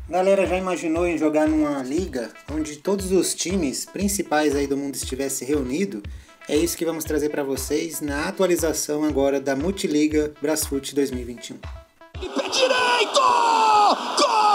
Galera, já imaginou em jogar numa liga onde todos os times principais aí do mundo estivessem reunidos? É isso que vamos trazer para vocês na atualização agora da Multiliga Brasfoot 2021. De pé direito! Gol!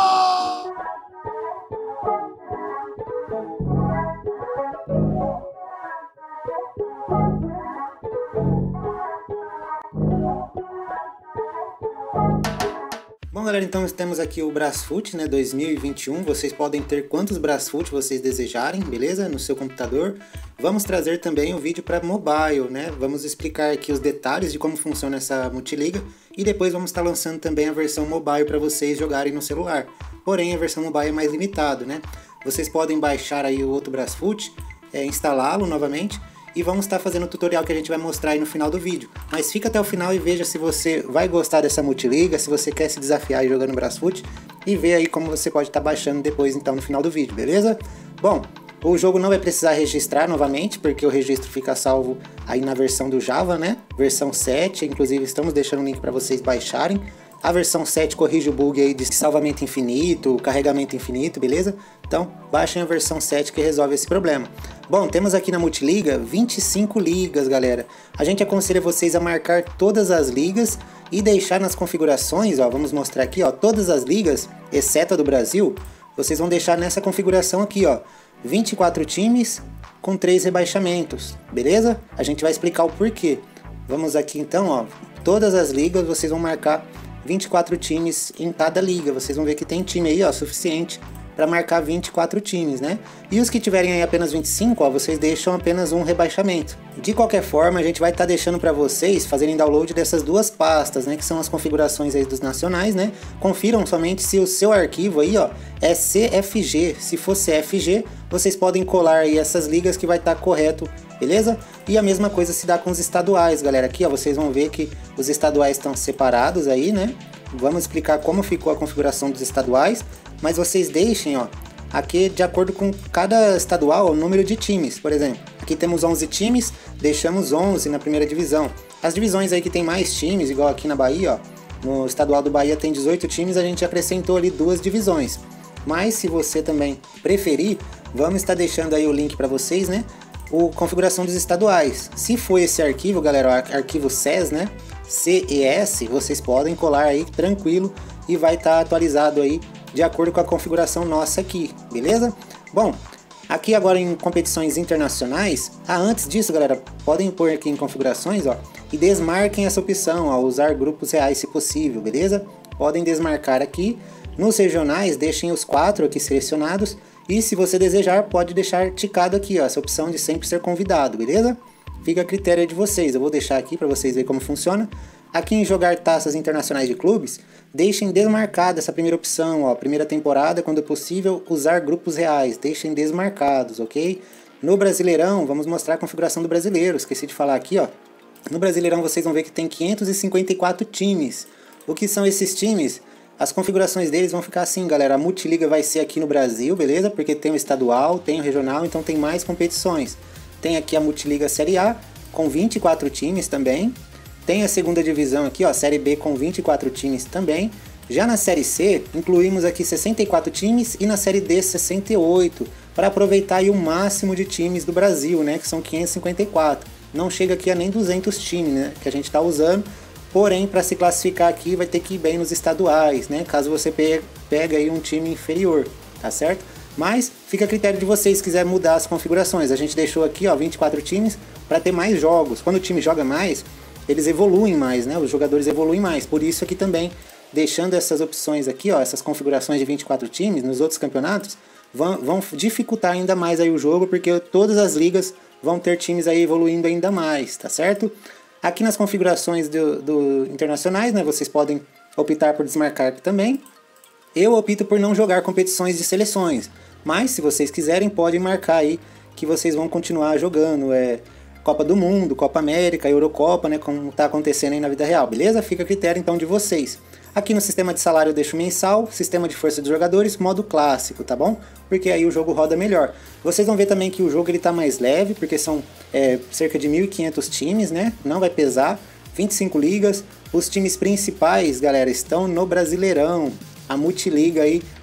Bom, galera, então temos aqui o Brasfoot, né, 2021. Vocês podem ter quantos Brasfoot vocês desejarem, beleza? No seu computador. Vamos trazer também o vídeo para mobile, né? Vamos explicar aqui os detalhes de como funciona essa multiliga e depois vamos estar lançando também a versão mobile para vocês jogarem no celular. Porém, a versão mobile é mais limitada, né? Vocês podem baixar aí o outro Brasfoot, instalá-lo novamente. E vamos estar fazendo o tutorial que a gente vai mostrar aí no final do vídeo. Mas fica até o final e veja se você vai gostar dessa multiliga, se você quer se desafiar jogando Brasfoot. E ver aí como você pode estar baixando depois então no final do vídeo, beleza? Bom, o jogo não vai precisar registrar novamente, porque o registro fica salvo aí na versão do Java, né? Versão 7, inclusive estamos deixando o link para vocês baixarem. A versão 7 corrige o bug aí de salvamento infinito, carregamento infinito, beleza? Então, baixem a versão 7 que resolve esse problema. Bom, temos aqui na Multiliga 25 ligas, galera. A gente aconselha vocês a marcar todas as ligas e deixar nas configurações, ó, vamos mostrar aqui, ó, todas as ligas, exceto a do Brasil, vocês vão deixar nessa configuração aqui, ó, 24 times com 3 rebaixamentos, beleza? A gente vai explicar o porquê. Vamos aqui então, ó, todas as ligas vocês vão marcar 24 times em cada liga. Vocês vão ver que tem time aí, ó, suficiente para marcar 24 times, né? E os que tiverem aí apenas 25, ó, vocês deixam apenas um rebaixamento. De qualquer forma, a gente vai estar deixando para vocês fazerem download dessas duas pastas, né, que são as configurações aí dos nacionais, né? Confiram somente se o seu arquivo aí, ó, é CFG. Se for CFG, vocês podem colar aí essas ligas que vai estar correto, beleza? E a mesma coisa se dá com os estaduais, galera. Aqui, ó, vocês vão ver que os estaduais estão separados aí, né? Vamos explicar como ficou a configuração dos estaduais, mas vocês deixem, ó, aqui de acordo com cada estadual o número de times. Por exemplo, aqui temos 11 times, deixamos 11 na primeira divisão. As divisões aí que tem mais times, igual aqui na Bahia, ó, no estadual do Bahia tem 18 times, a gente acrescentou ali 2 divisões. Mas se você também preferir, vamos estar deixando aí o link para vocês, né? Configuração dos estaduais. Se for esse arquivo, galera, o arquivo CES, né? CES, vocês podem colar aí tranquilo e vai estar atualizado aí de acordo com a configuração nossa aqui, beleza? Bom, aqui agora em competições internacionais, antes disso, galera, podem pôr aqui em configurações, ó, e desmarquem essa opção, ó, usar grupos reais se possível, beleza? Podem desmarcar aqui. Nos regionais, deixem os 4 aqui selecionados. E se você desejar, pode deixar ticado aqui, ó, essa opção de sempre ser convidado, beleza? Fica a critério de vocês. Eu vou deixar aqui para vocês verem como funciona. Aqui em jogar taças internacionais de clubes, deixem desmarcada essa primeira opção, ó, primeira temporada, quando possível, usar grupos reais, deixem desmarcados, ok? No Brasileirão, vamos mostrar a configuração do Brasileiro, esqueci de falar aqui, ó. No Brasileirão vocês vão ver que tem 554 times. O que são esses times? As configurações deles vão ficar assim, galera. A multiliga vai ser aqui no Brasil, beleza? Porque tem o estadual, tem o regional, então tem mais competições. Tem aqui a multiliga Série A, com 24 times também. Tem a segunda divisão aqui, ó, Série B com 24 times também. Já na Série C, incluímos aqui 64 times e na Série D 68, para aproveitar aí o máximo de times do Brasil, né, que são 554. Não chega aqui a nem 200 times, né, que a gente está usando. Porém, para se classificar aqui, vai ter que ir bem nos estaduais, né, caso você pegue aí um time inferior, tá certo? Mas fica a critério de vocês se quiser mudar as configurações. A gente deixou aqui, ó, 24 times para ter mais jogos. Quando o time joga mais, eles evoluem mais, né? Os jogadores evoluem mais. Por isso aqui também, deixando essas opções aqui, ó, essas configurações de 24 times nos outros campeonatos, vão dificultar ainda mais aí o jogo, porque todas as ligas vão ter times aí evoluindo ainda mais, tá certo? Aqui nas configurações do internacionais, né, vocês podem optar por desmarcar aqui também. Eu opto por não jogar competições de seleções, mas se vocês quiserem, podem marcar aí que vocês vão continuar jogando Copa do Mundo, Copa América, Eurocopa, né, como está acontecendo aí na vida real, beleza? Fica a critério então de vocês. Aqui no sistema de salário eu deixo mensal, sistema de força dos jogadores, modo clássico, tá bom? Porque aí o jogo roda melhor. Vocês vão ver também que o jogo ele tá mais leve, porque são cerca de 1.500 times, né? Não vai pesar, 25 ligas. Os times principais, galera, estão no Brasileirão. A Multiliga aí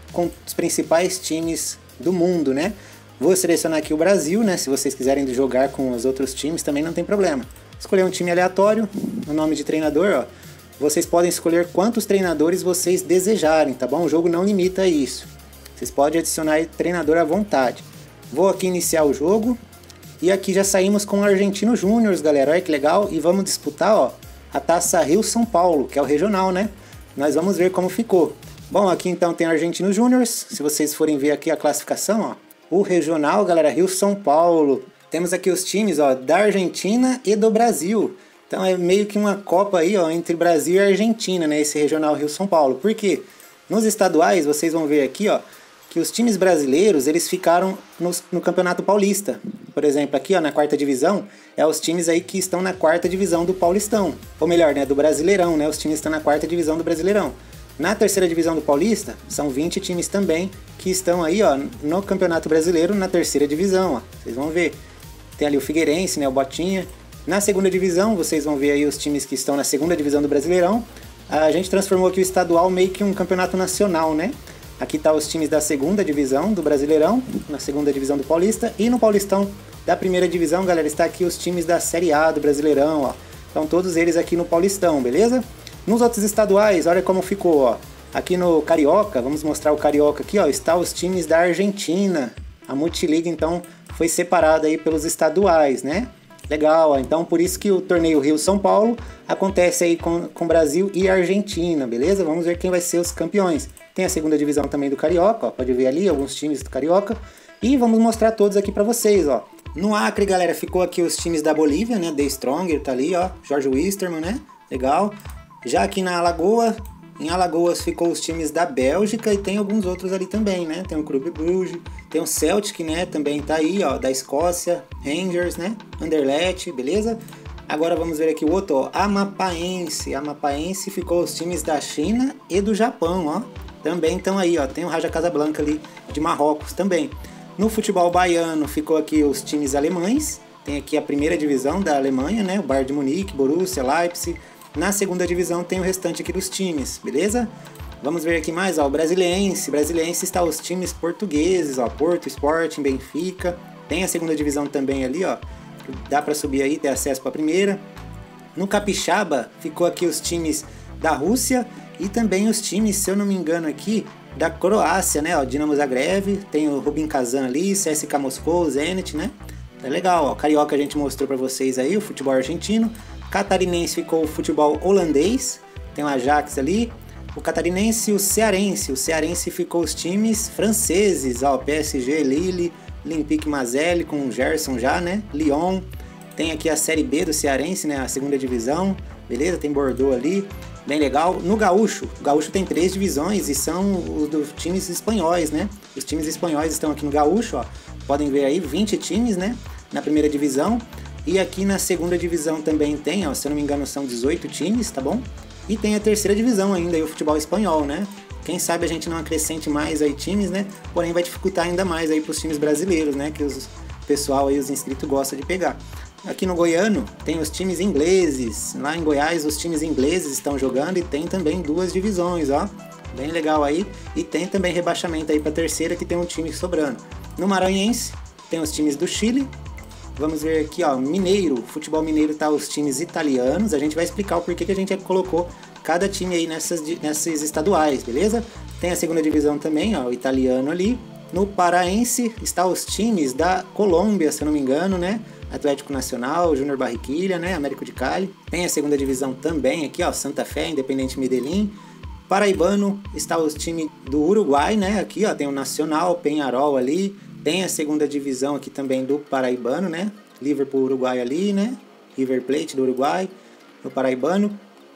com os principais times do mundo, né? Vou selecionar aqui o Brasil, né? Se vocês quiserem jogar com os outros times também não tem problema. Escolher um time aleatório, o nome de treinador, ó. Vocês podem escolher quantos treinadores vocês desejarem, tá bom? O jogo não limita isso. Vocês podem adicionar treinador à vontade. Vou aqui iniciar o jogo. E aqui já saímos com o Argentino Júnior, galera. Olha que legal. E vamos disputar, ó, a Taça Rio São Paulo, que é o regional, né? Nós vamos ver como ficou. Bom, aqui então tem Argentino Júnior. Se vocês forem ver aqui a classificação, ó. O regional, galera, Rio São Paulo. Temos aqui os times, ó, da Argentina e do Brasil. Então é meio que uma copa aí, ó, entre Brasil e Argentina, né? Esse regional Rio São Paulo. Por quê? Nos estaduais, vocês vão ver aqui, ó, que os times brasileiros, eles ficaram no Campeonato Paulista. Por exemplo, aqui, ó, na quarta divisão, é os times aí que estão na quarta divisão do Paulistão. Ou melhor, né, do Brasileirão, né? Os times estão na quarta divisão do Brasileirão. Na terceira divisão do Paulista, são 20 times também que estão aí, ó, no Campeonato Brasileiro, na terceira divisão, ó. Vocês vão ver. Tem ali o Figueirense, né, o Botinha. Na segunda divisão, vocês vão ver aí os times que estão na segunda divisão do Brasileirão. A gente transformou aqui o estadual meio que um campeonato nacional, né? Aqui tá os times da segunda divisão do Brasileirão, na segunda divisão do Paulista. E no Paulistão da primeira divisão, galera, está aqui os times da Série A do Brasileirão, ó. Então todos eles aqui no Paulistão, beleza? Nos outros estaduais, olha como ficou, ó. Aqui no Carioca, vamos mostrar o Carioca aqui, ó. Está os times da Argentina. A Multiliga, então, foi separada aí pelos estaduais, né? Legal, ó. Então por isso que o torneio Rio-São Paulo acontece aí com Brasil e Argentina, beleza? Vamos ver quem vai ser os campeões. Tem a segunda divisão também do Carioca, ó. Pode ver ali alguns times do Carioca. E vamos mostrar todos aqui pra vocês, ó. No Acre, galera, ficou aqui os times da Bolívia, né? The Stronger tá ali, ó. Jorge Wisterman, né? Legal. Já aqui na Alagoa, em Alagoas ficou os times da Bélgica e tem alguns outros ali também, né? Tem o Clube Bruges, tem o Celtic, né? Também tá aí, ó, da Escócia, Rangers, né? Anderlecht, beleza? Agora vamos ver aqui o outro, ó, Amapaense. Amapaense ficou os times da China e do Japão, ó. Também estão aí, ó. Tem o Raja Casablanca ali de Marrocos também. No futebol baiano ficou aqui os times alemães. Tem aqui a primeira divisão da Alemanha, né? O Bayern de Munique, Borussia, Leipzig. Na segunda divisão tem o restante aqui dos times, beleza? Vamos ver aqui mais, ó, o Brasiliense. Brasiliense está os times portugueses, ó, Porto, Sporting, Benfica. Tem a segunda divisão também ali, ó. Dá para subir aí, ter acesso para a primeira. No Capixaba ficou aqui os times da Rússia e também os times, se eu não me engano aqui, da Croácia, né? Ó, Dinamo Zagreb, tem o Rubin Kazan ali, CSKA Moscou, Zenit, né? É legal, ó. Carioca a gente mostrou para vocês aí, o futebol argentino. Catarinense ficou o futebol holandês, tem o Ajax ali. O catarinense e o cearense. O cearense ficou os times franceses, ó, PSG, Lille, Olympique Marseille com o Gerson já, né? Lyon. Tem aqui a Série B do cearense, né? A segunda divisão, beleza? Tem Bordeaux ali, bem legal. No Gaúcho, o Gaúcho tem 3 divisões e são os dos times espanhóis, né? Os times espanhóis estão aqui no Gaúcho, ó. Podem ver aí 20 times, né? Na primeira divisão. E aqui na segunda divisão também tem, ó, se eu não me engano são 18 times, tá bom? E tem a terceira divisão ainda, aí o futebol espanhol, né? Quem sabe a gente não acrescente mais aí times, né? Porém vai dificultar ainda mais aí pros times brasileiros, né? Que o pessoal aí, os inscritos gostam de pegar. Aqui no Goiano tem os times ingleses. Lá em Goiás os times ingleses estão jogando e tem também 2 divisões, ó. Bem legal aí. E tem também rebaixamento aí pra terceira que tem um time sobrando. No Maranhense tem os times do Chile. Vamos ver aqui, ó, Mineiro, futebol mineiro tá os times italianos. A gente vai explicar o porquê que a gente colocou cada time aí nessas estaduais, beleza? Tem a segunda divisão também, ó, o italiano ali. No Paraense está os times da Colômbia, se eu não me engano, né? Atlético Nacional, Júnior Barranquilla, né? Américo de Cali. Tem a segunda divisão também aqui, ó, Santa Fé, Independente Medellín. Paraibano está os times do Uruguai, né? Aqui, ó, tem o Nacional, Peñarol ali. Tem a segunda divisão aqui também do Paraibano, né? Liverpool Uruguai ali, né? River Plate do Uruguai, no Paraibano.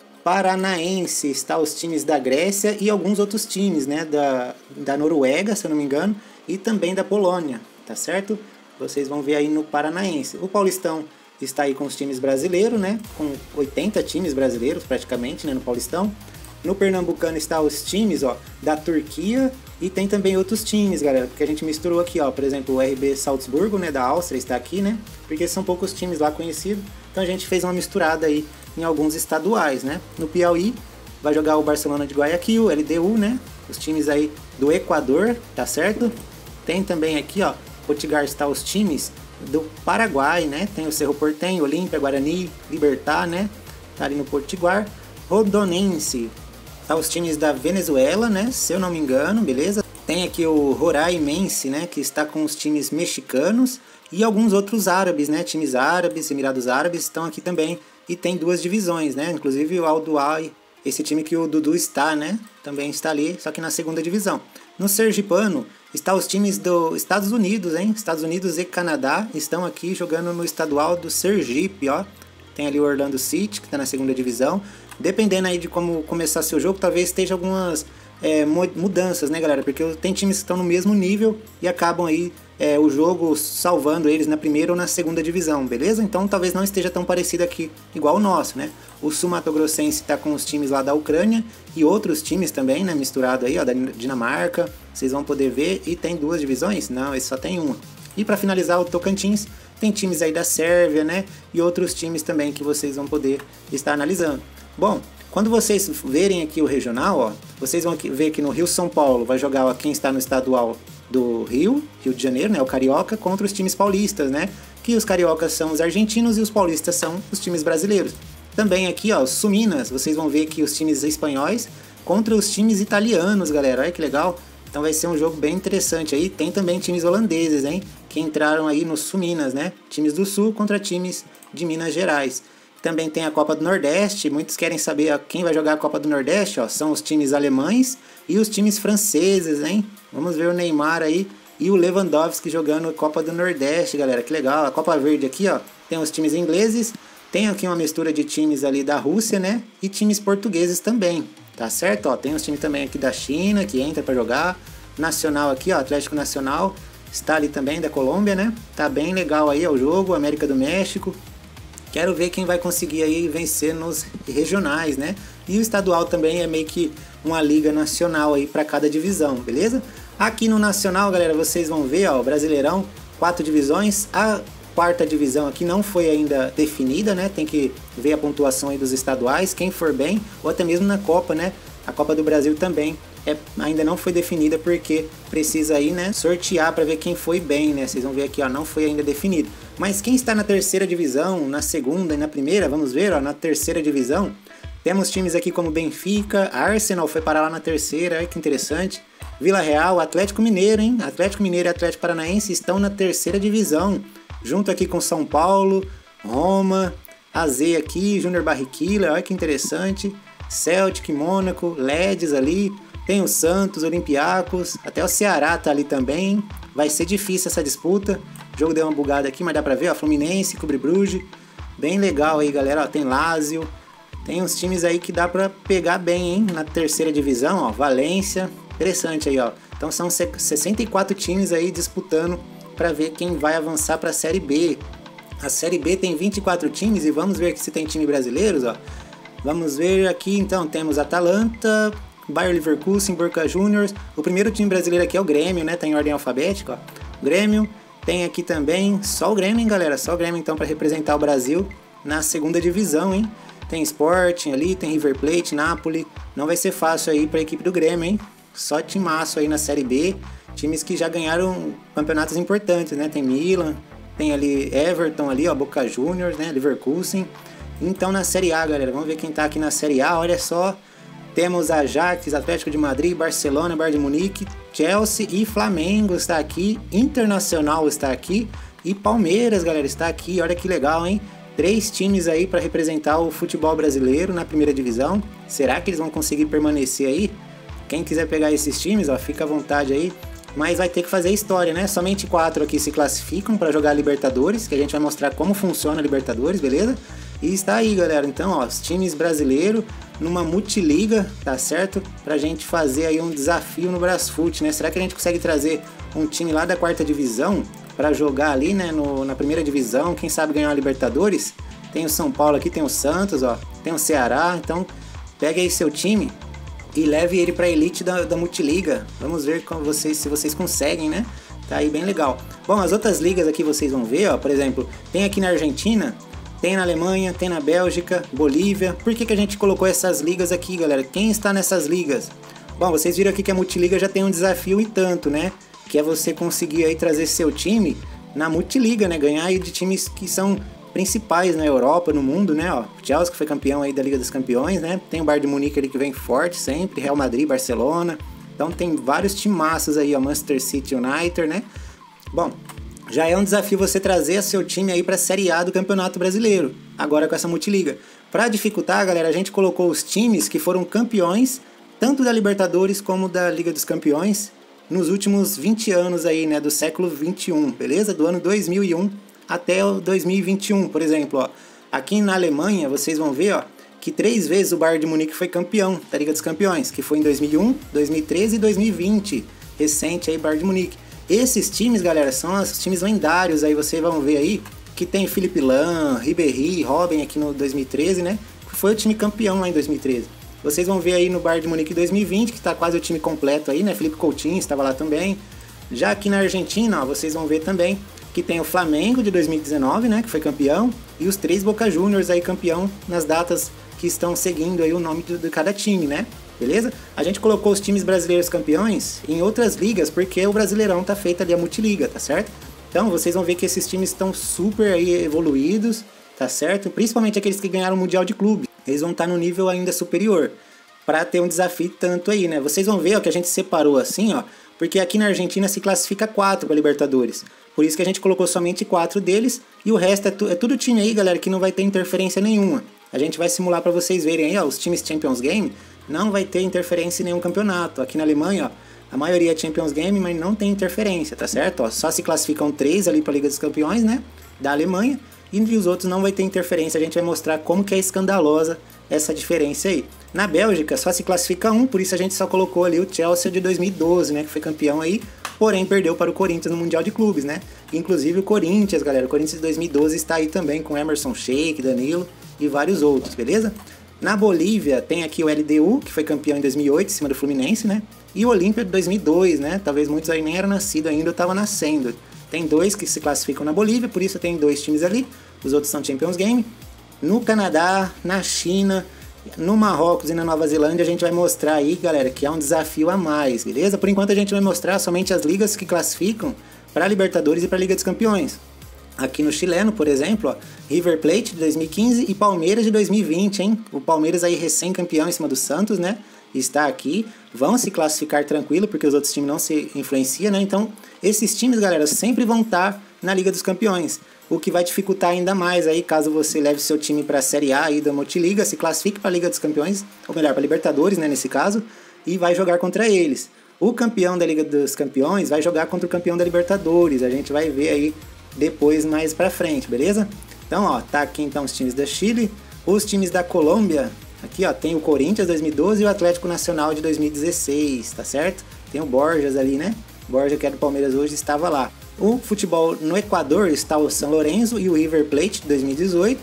Paranaense está os times da Grécia e alguns outros times, né? Da Noruega, se eu não me engano, e também da Polônia, tá certo? Vocês vão ver aí no Paranaense. O Paulistão está aí com os times brasileiros, né? Com 80 times brasileiros praticamente, né? No Paulistão. No Pernambucano está os times, ó, da Turquia e tem também outros times, galera, porque a gente misturou aqui, ó, por exemplo, o RB Salzburgo, né, da Áustria está aqui, né, porque são poucos times lá conhecidos, então a gente fez uma misturada aí em alguns estaduais, né. No Piauí vai jogar o Barcelona de Guayaquil, LDU, né, os times aí do Equador, tá certo? Tem também aqui, ó, Potiguar está os times do Paraguai, né? Tem o Cerro Porteño, Olímpia, Guarani, Libertad, né? Tá ali no Potiguar. Rondonense, tá os times da Venezuela, né? Se eu não me engano, beleza? Tem aqui o Roraimense, né? Que está com os times mexicanos e alguns outros árabes, né? Times árabes, Emirados Árabes estão aqui também. E tem duas divisões, né? Inclusive o Al-Duai, esse time que o Dudu está, né? Também está ali, só que na segunda divisão. No Sergipano, está os times dos Estados Unidos, hein? Estados Unidos e Canadá estão aqui jogando no estadual do Sergipe, ó. Tem ali o Orlando City, que está na segunda divisão. Dependendo aí de como começar seu jogo, talvez esteja algumas mudanças, né, galera? Porque tem times que estão no mesmo nível e acabam aí o jogo salvando eles na primeira ou na segunda divisão, beleza? Então talvez não esteja tão parecido aqui igual o nosso, né? O Sul Mato Grossense está com os times lá da Ucrânia e outros times também, né? Misturado aí, ó, da Dinamarca. Vocês vão poder ver. E tem duas divisões? Não, esse só tem uma. E para finalizar, o Tocantins tem times aí da Sérvia, né? E outros times também que vocês vão poder estar analisando. Bom, quando vocês verem aqui o regional, ó, vocês vão ver que no Rio São Paulo vai jogar ó, quem está no estadual do Rio de Janeiro, né, o Carioca, contra os times paulistas, né, que os cariocas são os argentinos e os paulistas são os times brasileiros. Também aqui, ó, Suminas, vocês vão ver que os times espanhóis contra os times italianos, galera, olha que legal. Então vai ser um jogo bem interessante aí. Tem também times holandeses, hein, que entraram aí no Suminas, né, times do Sul contra times de Minas Gerais. Também tem a Copa do Nordeste, muitos querem saber quem vai jogar a Copa do Nordeste, ó, são os times alemães e os times franceses, hein? Vamos ver o Neymar aí e o Lewandowski jogando a Copa do Nordeste, galera, que legal. A Copa Verde aqui, ó, tem os times ingleses, tem aqui uma mistura de times ali da Rússia, né, e times portugueses também, tá certo? Ó, tem os times também aqui da China que entra para jogar, Nacional aqui, ó, Atlético Nacional, está ali também da Colômbia, né? Tá bem legal aí o jogo, América do México. Quero ver quem vai conseguir aí vencer nos regionais, né? E o estadual também é meio que uma liga nacional aí para cada divisão, beleza? Aqui no nacional, galera, vocês vão ver, ó, o Brasileirão, 4 divisões. A quarta divisão aqui não foi ainda definida, né? Tem que ver a pontuação aí dos estaduais, quem for bem, ou até mesmo na Copa, né? A Copa do Brasil também ainda não foi definida porque precisa aí, né, sortear para ver quem foi bem, né? Vocês vão ver aqui, ó, não foi ainda definido. Mas quem está na terceira divisão, na segunda e na primeira, vamos ver, ó, na terceira divisão, temos times aqui como Benfica, Arsenal foi parar lá na terceira, olha que interessante. Vila Real, Atlético Mineiro, hein? Atlético Mineiro e Atlético Paranaense estão na terceira divisão, junto aqui com São Paulo, Roma, AZ aqui, Júnior Barranquilla, olha que interessante. Celtic, Mônaco, Leeds ali, tem o Santos, Olympiacos, até o Ceará tá ali também. Vai ser difícil essa disputa. O jogo deu uma bugada aqui, mas dá pra ver, ó, Fluminense, Clube Brugge. Bem legal aí, galera, ó, tem Lazio. Tem uns times aí que dá pra pegar bem, hein, na terceira divisão, ó, Valência. Interessante aí, ó. Então são 64 times aí disputando pra ver quem vai avançar pra Série B. A Série B tem 24 times e vamos ver se tem time brasileiros, ó. Vamos ver aqui, então, temos Atalanta, Bayer Leverkusen, Boca Juniors. O primeiro time brasileiro aqui é o Grêmio, né? Tá em ordem alfabética, ó. Grêmio. Tem aqui também só o Grêmio, hein, galera? Só o Grêmio, então, para representar o Brasil na segunda divisão, hein? Tem Sporting ali, tem River Plate, Napoli. Não vai ser fácil aí para a equipe do Grêmio, hein? Só timaço aí na Série B. Times que já ganharam campeonatos importantes, né? Tem Milan, tem ali Everton ali, ó, Boca Juniors, né? Leverkusen. Então na Série A, galera, vamos ver quem tá aqui na Série A, olha só. Temos Ajax, Atlético de Madrid, Barcelona, Bayern de Munique, Chelsea e Flamengo está aqui. Internacional está aqui e Palmeiras, galera, está aqui. Olha que legal, hein? 3 times aí para representar o futebol brasileiro na primeira divisão. Será que eles vão conseguir permanecer aí? Quem quiser pegar esses times, ó, fica à vontade aí. Mas vai ter que fazer história, né? Somente 4 aqui se classificam para jogar Libertadores, que a gente vai mostrar como funciona a Libertadores, beleza? E está aí, galera, então, ó, os times brasileiros numa multiliga, tá certo? Pra gente fazer aí um desafio no Brasfoot, né? Será que a gente consegue trazer um time lá da quarta divisão para jogar ali, né, na primeira divisão? Quem sabe ganhar a Libertadores? Tem o São Paulo aqui, tem o Santos, ó, tem o Ceará, então pega aí seu time e leve ele pra elite da multiliga. Vamos ver se vocês conseguem, né? Tá aí bem legal. Bom, as outras ligas aqui vocês vão ver, ó, por exemplo, tem aqui na Argentina, tem na Alemanha, tem na Bélgica, Bolívia. Por que a gente colocou essas ligas aqui, galera? Quem está nessas ligas? Bom, vocês viram aqui que a Multiliga já tem um desafio e tanto, né? Que é você conseguir aí trazer seu time na Multiliga, né? Ganhar aí de times que são principais na Europa, no mundo, né? Ó, Chelsea, que foi campeão aí da Liga dos Campeões, né? Tem o Bayern de Munique ali que vem forte sempre, Real Madrid, Barcelona. Então tem vários timaços aí, ó, Manchester City, United, né? Bom, já é um desafio você trazer seu time aí para a Série A do Campeonato Brasileiro, agora com essa Multiliga. Para dificultar, galera, a gente colocou os times que foram campeões, tanto da Libertadores como da Liga dos Campeões, nos últimos 20 anos aí, né, do século 21, beleza? Do ano 2001 até o 2021, por exemplo, ó. Aqui na Alemanha, vocês vão ver, ó, que 3 vezes o Bayern de Munique foi campeão da Liga dos Campeões, que foi em 2001, 2013 e 2020, recente aí, Bayern de Munique. Esses times, galera, são os times lendários, aí vocês vão ver aí, que tem Philipp Lahm, Ribéry, Robben aqui no 2013, né, que foi o time campeão lá em 2013. Vocês vão ver aí no Bayern de Munique 2020, que está quase o time completo aí, né? Felipe Coutinho estava lá também. Já aqui na Argentina, ó, vocês vão ver também que tem o Flamengo de 2019, né? Que foi campeão. E os 3 Boca Juniors aí campeão nas datas que estão seguindo aí o nome de cada time, né? Beleza? A gente colocou os times brasileiros campeões em outras ligas, porque o Brasileirão tá feito ali a Multiliga, tá certo? Então vocês vão ver que esses times estão super aí evoluídos, tá certo? Principalmente aqueles que ganharam o Mundial de Clube. Eles vão estar no nível ainda superior, para ter um desafio tanto aí, né? Vocês vão ver, ó, que a gente separou assim, ó, porque aqui na Argentina se classifica 4 para Libertadores. Por isso que a gente colocou somente 4 deles, e o resto é tudo time aí, galera, que não vai ter interferência nenhuma. A gente vai simular para vocês verem aí, ó, os times Champions Game não vai ter interferência em nenhum campeonato. Aqui na Alemanha, ó, a maioria é Champions Game, mas não tem interferência, tá certo? Ó, só se classificam 3 ali para a Liga dos Campeões, né, da Alemanha. E os outros não vai ter interferência, a gente vai mostrar como que é escandalosa essa diferença aí. Na Bélgica só se classifica 1, por isso a gente só colocou ali o Chelsea de 2012, né, que foi campeão aí, porém perdeu para o Corinthians no Mundial de Clubes, né. Inclusive o Corinthians, galera, o Corinthians de 2012 está aí também com Emerson Sheik, Danilo e vários outros, beleza? Na Bolívia tem aqui o LDU, que foi campeão em 2008, em cima do Fluminense, né, e o Olímpia de 2002, né, talvez muitos aí nem eram nascidos ainda, eu estava nascendo. Tem 2 que se classificam na Bolívia, por isso tem 2 times ali. Os outros são Champions Game. No Canadá, na China, no Marrocos e na Nova Zelândia a gente vai mostrar aí, galera, que é um desafio a mais, beleza? Por enquanto a gente vai mostrar somente as ligas que classificam para Libertadores e para Liga dos Campeões. Aqui no chileno, por exemplo, ó, River Plate de 2015 e Palmeiras de 2020, hein? O Palmeiras aí recém-campeão em cima do Santos, né? Está aqui, vão se classificar tranquilo, porque os outros times não se influenciam, né? Então, esses times, galera, sempre vão estar na Liga dos Campeões, o que vai dificultar ainda mais aí, caso você leve seu time para a Série A aí da Multiliga, se classifique para a Liga dos Campeões, ou melhor, para a Libertadores, né, nesse caso, e vai jogar contra eles. O campeão da Liga dos Campeões vai jogar contra o campeão da Libertadores, a gente vai ver aí depois mais pra frente, beleza? Então, ó, tá aqui então os times da Chile, os times da Colômbia. Aqui, ó, tem o Corinthians 2012 e o Atlético Nacional de 2016, tá certo? Tem o Borjas ali, né? Borja, que é do Palmeiras hoje, estava lá. O futebol no Equador está o São Lourenço e o River Plate de 2018.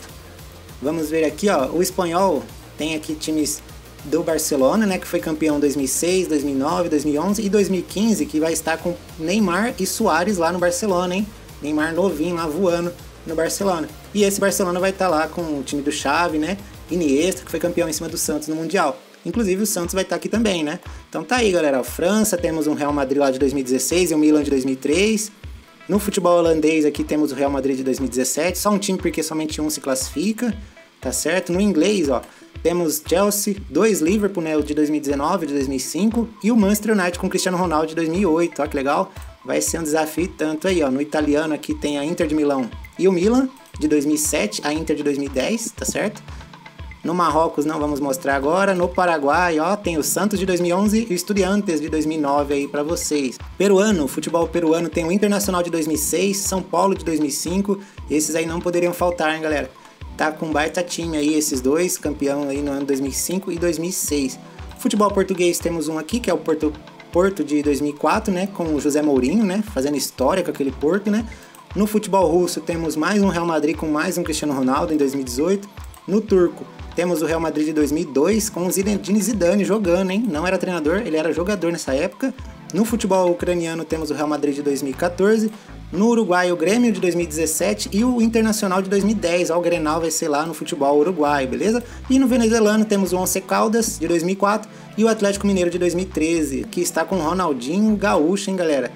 Vamos ver aqui, ó, o espanhol tem aqui times do Barcelona, né, que foi campeão em 2006, 2009, 2011 e 2015, que vai estar com Neymar e Suárez lá no Barcelona, hein? Neymar novinho lá voando no Barcelona. E esse Barcelona vai estar lá com o time do Xavi, né? Iniesta, que foi campeão em cima do Santos no Mundial. Inclusive o Santos vai estar aqui também, né? Então tá aí, galera. A França, temos um Real Madrid lá de 2016 e o Milan de 2003. No futebol holandês aqui temos o Real Madrid de 2017. Só um time porque somente um se classifica, tá certo? No inglês, ó, temos Chelsea, 2 Liverpool, né, de 2019, de 2005. E o Manchester United com o Cristiano Ronaldo de 2008, ó que legal. Vai ser um desafio tanto aí, ó. No italiano aqui tem a Inter de Milão e o Milan de 2007, a Inter de 2010, tá certo? No Marrocos não vamos mostrar agora. No Paraguai, ó, tem o Santos de 2011 e o Estudiantes de 2009 aí pra vocês. Peruano, futebol peruano tem o Internacional de 2006, São Paulo de 2005. Esses aí não poderiam faltar, hein, galera? Tá com um baita time aí esses dois, campeão aí no ano 2005 e 2006. Futebol português temos um aqui, que é o Porto de 2004, né, com o José Mourinho, né, fazendo história com aquele Porto, né. No futebol russo temos mais um Real Madrid com mais um Cristiano Ronaldo em 2018. No turco temos o Real Madrid de 2002 com o Zinedine Zidane jogando, hein? Não era treinador, ele era jogador nessa época. No futebol ucraniano temos o Real Madrid de 2014. No Uruguai, o Grêmio de 2017 e o Internacional de 2010. Ó, o Grenal vai ser lá no futebol uruguaio, beleza? E no venezuelano temos o Once Caldas de 2004 e o Atlético Mineiro de 2013, que está com o Ronaldinho Gaúcho, hein, galera?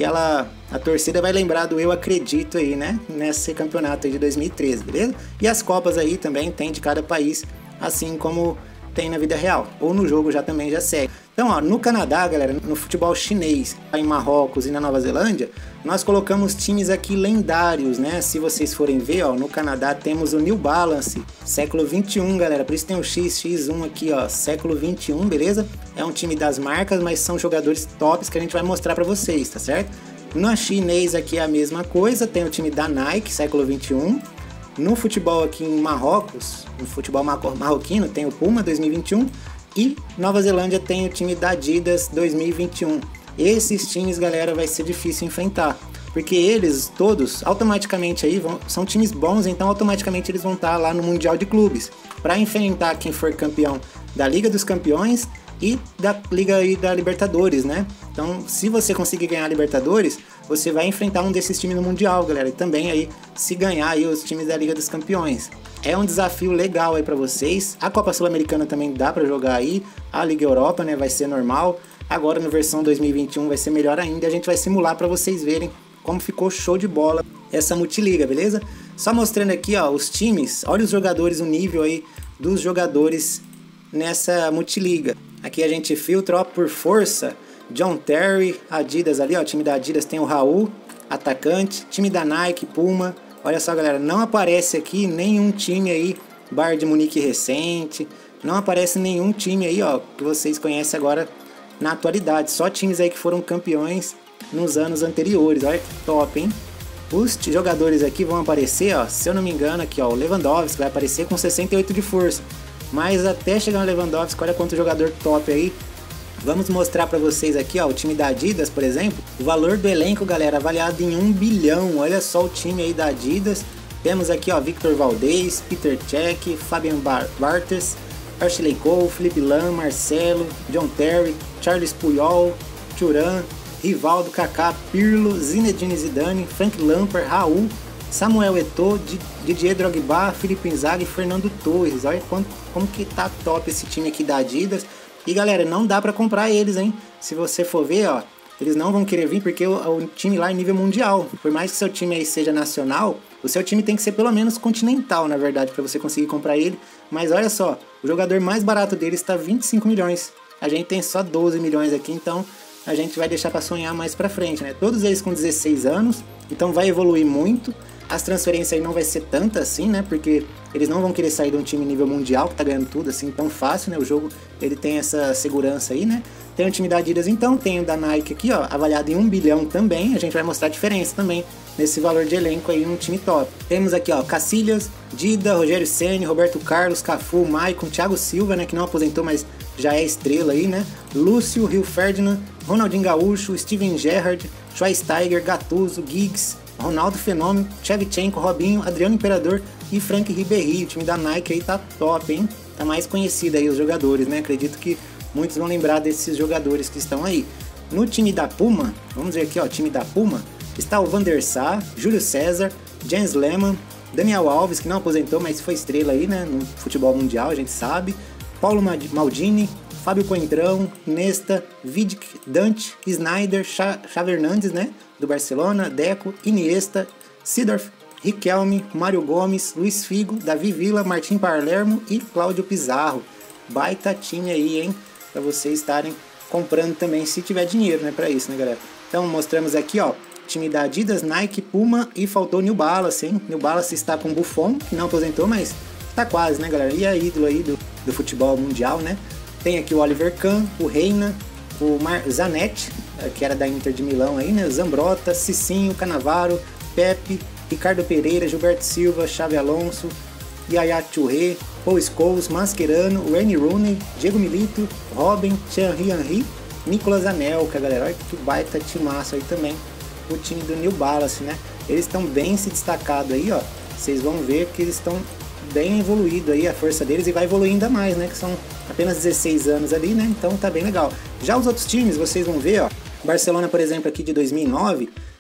A torcida vai lembrar do Eu Acredito aí, né? Nesse campeonato aí de 2013, beleza? E as copas aí também tem de cada país, assim como tem na vida real, ou no jogo já também já segue. Então, ó, no Canadá, galera, no futebol chinês, em Marrocos e na Nova Zelândia, nós colocamos times aqui lendários, né? Se vocês forem ver, ó, no Canadá temos o New Balance, século 21, galera, por isso tem o X1 aqui, ó, século 21, beleza? É um time das marcas, mas são jogadores tops que a gente vai mostrar pra vocês, tá certo? No chinês aqui é a mesma coisa, tem o time da Nike, século 21. No futebol aqui em Marrocos, no futebol marroquino, tem o Puma 2021 e Nova Zelândia tem o time da Adidas 2021. Esses times, galera, vai ser difícil enfrentar, porque eles todos automaticamente aí são times bons, então automaticamente eles vão estar lá no Mundial de Clubes para enfrentar quem for campeão da Liga dos Campeões e da Liga aí da Libertadores, né? Então, se você conseguir ganhar a Libertadores, você vai enfrentar um desses times no Mundial, galera. E também aí, se ganhar aí os times da Liga dos Campeões. É um desafio legal aí pra vocês. A Copa Sul-Americana também dá pra jogar aí. A Liga Europa, né, vai ser normal. Agora, na versão 2021, vai ser melhor ainda. A gente vai simular pra vocês verem como ficou show de bola essa multiliga, beleza? Só mostrando aqui, ó, os times. Olha os jogadores, o nível aí dos jogadores nessa multiliga. Aqui a gente filtra, ó, por força. John Terry, Adidas ali, ó, time da Adidas tem o Raul, atacante, time da Nike, Puma. Olha só, galera, não aparece aqui nenhum time aí, Bayern de Munique recente, não aparece nenhum time aí, ó, que vocês conhecem agora na atualidade, só times aí que foram campeões nos anos anteriores. Olha que top, hein? Os jogadores aqui vão aparecer, ó, se eu não me engano aqui, ó, o Lewandowski vai aparecer com 68 de força, mas até chegar no Lewandowski, olha quanto jogador top aí. Vamos mostrar para vocês aqui, ó, o time da Adidas, por exemplo. O valor do elenco, galera, avaliado em 1 bilhão. Olha só o time aí da Adidas. Temos aqui, ó, Victor Valdez, Peter Cech, Fabian Barthez, Ashley Cole, Felipe Lam, Marcelo, John Terry, Charles Puyol, Thuram, Rivaldo, Kaká, Pirlo, Zinedine Zidane, Frank Lampard, Raul, Samuel Eto'o, Didier Drogba, Felipe Inzaghi e Fernando Torres. Olha como que tá top esse time aqui da Adidas. E galera, não dá pra comprar eles, hein? Se você for ver, ó, eles não vão querer vir porque o time lá é nível mundial. Por mais que seu time aí seja nacional, o seu time tem que ser pelo menos continental, na verdade, pra você conseguir comprar ele. Mas olha só, o jogador mais barato deles está 25 milhões. A gente tem só 12 milhões aqui, então a gente vai deixar pra sonhar mais pra frente, né? Todos eles com 16 anos, então vai evoluir muito. As transferências aí não vai ser tanta assim, né? Porque eles não vão querer sair de um time nível mundial que tá ganhando tudo assim tão fácil, né? O jogo, ele tem essa segurança aí, né? Tem o time da Adidas então, tem o da Nike aqui, ó, avaliado em 1 bilhão também. A gente vai mostrar a diferença também nesse valor de elenco aí num time top. Temos aqui, ó, Cacilhas, Dida, Rogério Ceni, Roberto Carlos, Cafu, Maicon, Thiago Silva, né? Que não aposentou, mas já é estrela aí, né? Lúcio, Rio Ferdinand, Ronaldinho Gaúcho, Steven Gerrard, Schweinsteiger, Gattuso, Giggs, Ronaldo Fenômeno, Shevchenko, Robinho, Adriano Imperador e Frank Ribéry. O time da Nike aí tá top, hein? Tá mais conhecido aí os jogadores, né? Acredito que muitos vão lembrar desses jogadores que estão aí. No time da Puma, vamos ver aqui, ó, time da Puma, está o Van der Sar, Júlio César, Jens Lehmann, Daniel Alves, que não aposentou, mas foi estrela aí, né? No futebol mundial, a gente sabe. Paulo Maldini, Fábio Coentrão, Nesta, Vidic, Dante, Snyder, Xavi Hernandes, né? Do Barcelona, Deco, Iniesta, Seedorf, Riquelme, Mário Gomes, Luiz Figo, Davi Villa, Martim Palermo e Cláudio Pizarro. Baita time aí, hein? Pra vocês estarem comprando também, se tiver dinheiro, né? Pra isso, né, galera? Então, mostramos aqui, ó, time da Adidas, Nike, Puma e faltou New Balance, hein? New Balance está com Buffon, que não aposentou, mas tá quase, né, galera? E é ídolo aí do futebol mundial, né? Tem aqui o Oliver Kahn, o Reina, o Zanetti, que era da Inter de Milão aí, né? Zambrota, Cicinho, Cannavaro, Pepe, Ricardo Pereira, Gilberto Silva, Xabi Alonso, Yaya Touré, Paul Scholes, Mascherano, Wayne Rooney, Diego Milito, Robin, Thierry Henry, Nicolas Anelka, galera. Olha que baita timaço aí também, o time do New Balance, né? Eles estão bem se destacado aí, ó. Vocês vão ver que eles estão bem evoluído aí a força deles e vai evoluir ainda mais, né? Que são apenas 16 anos ali, né? Então tá bem legal. Já os outros times, vocês vão ver, ó. Barcelona, por exemplo, aqui de 2009,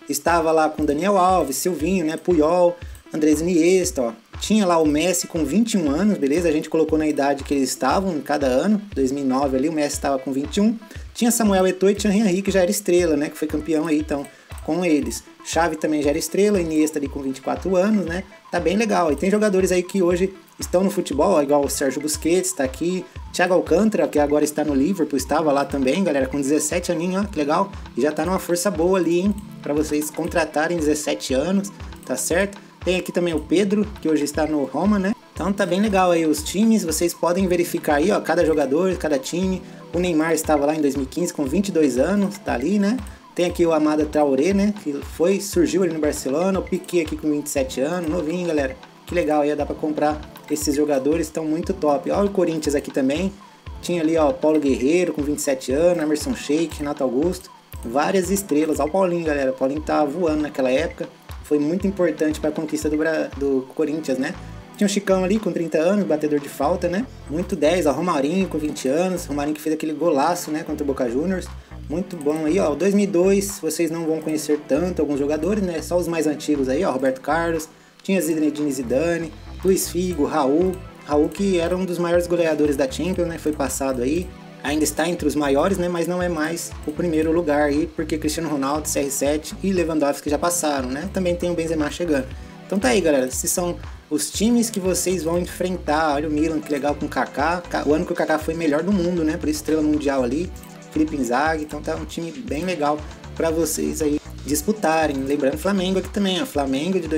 estava lá com Daniel Alves, Silvinho, né, Puyol, Andrés Iniesta, ó. Tinha lá o Messi com 21 anos, beleza? A gente colocou na idade que eles estavam em cada ano. 2009 ali, o Messi estava com 21. Tinha Samuel Eto'o e Thierry Henry, que já era estrela, né? Que foi campeão aí, então, com eles. Xavi também já era estrela, Iniesta ali com 24 anos, né? Tá bem legal. E tem jogadores aí que hoje estão no futebol, ó, igual o Sérgio Busquets, tá aqui. Thiago Alcântara, que agora está no Liverpool, estava lá também, galera, com 17 aninhos, ó, que legal. E já tá numa força boa ali, hein? Pra vocês contratarem 17 anos, tá certo? Tem aqui também o Pedro, que hoje está no Roma, né? Então tá bem legal aí os times, vocês podem verificar aí, ó, cada jogador, cada time. O Neymar estava lá em 2015 com 22 anos, tá ali, né? Tem aqui o Amada Traoré, né, que surgiu ali no Barcelona. O Piqué aqui com 27 anos, novinho, galera. Que legal, aí dá pra comprar esses jogadores, estão muito top. Ó o Corinthians aqui também. Tinha ali, ó, Paulo Guerreiro com 27 anos, Emerson Sheik, Renato Augusto. Várias estrelas. Ó o Paulinho, galera. O Paulinho tava voando naquela época. Foi muito importante para a conquista do Corinthians, né? Tinha o Chicão ali com 30 anos, batedor de falta, né? Muito 10, ó, Romarinho com 20 anos, Romarinho que fez aquele golaço, né, contra o Boca Juniors. Muito bom aí, ó, 2002, vocês não vão conhecer tanto alguns jogadores, né? Só os mais antigos aí, ó, Roberto Carlos, tinha Zinedine Zidane, Luiz Figo, Raul que era um dos maiores goleadores da Champions, né? Foi passado aí. Ainda está entre os maiores, né? Mas não é mais o primeiro lugar aí, porque Cristiano Ronaldo, CR7 e Lewandowski já passaram, né? Também tem o Benzema chegando. Então tá aí, galera. Esses são os times que vocês vão enfrentar. Olha o Milan, que legal, com o Kaká. O ano que o Kaká foi melhor do mundo, né? Por isso, estrela mundial ali. Felipe Inzaghi. Então tá um time bem legal para vocês aí disputarem. Lembrando, Flamengo aqui também, ó. Flamengo de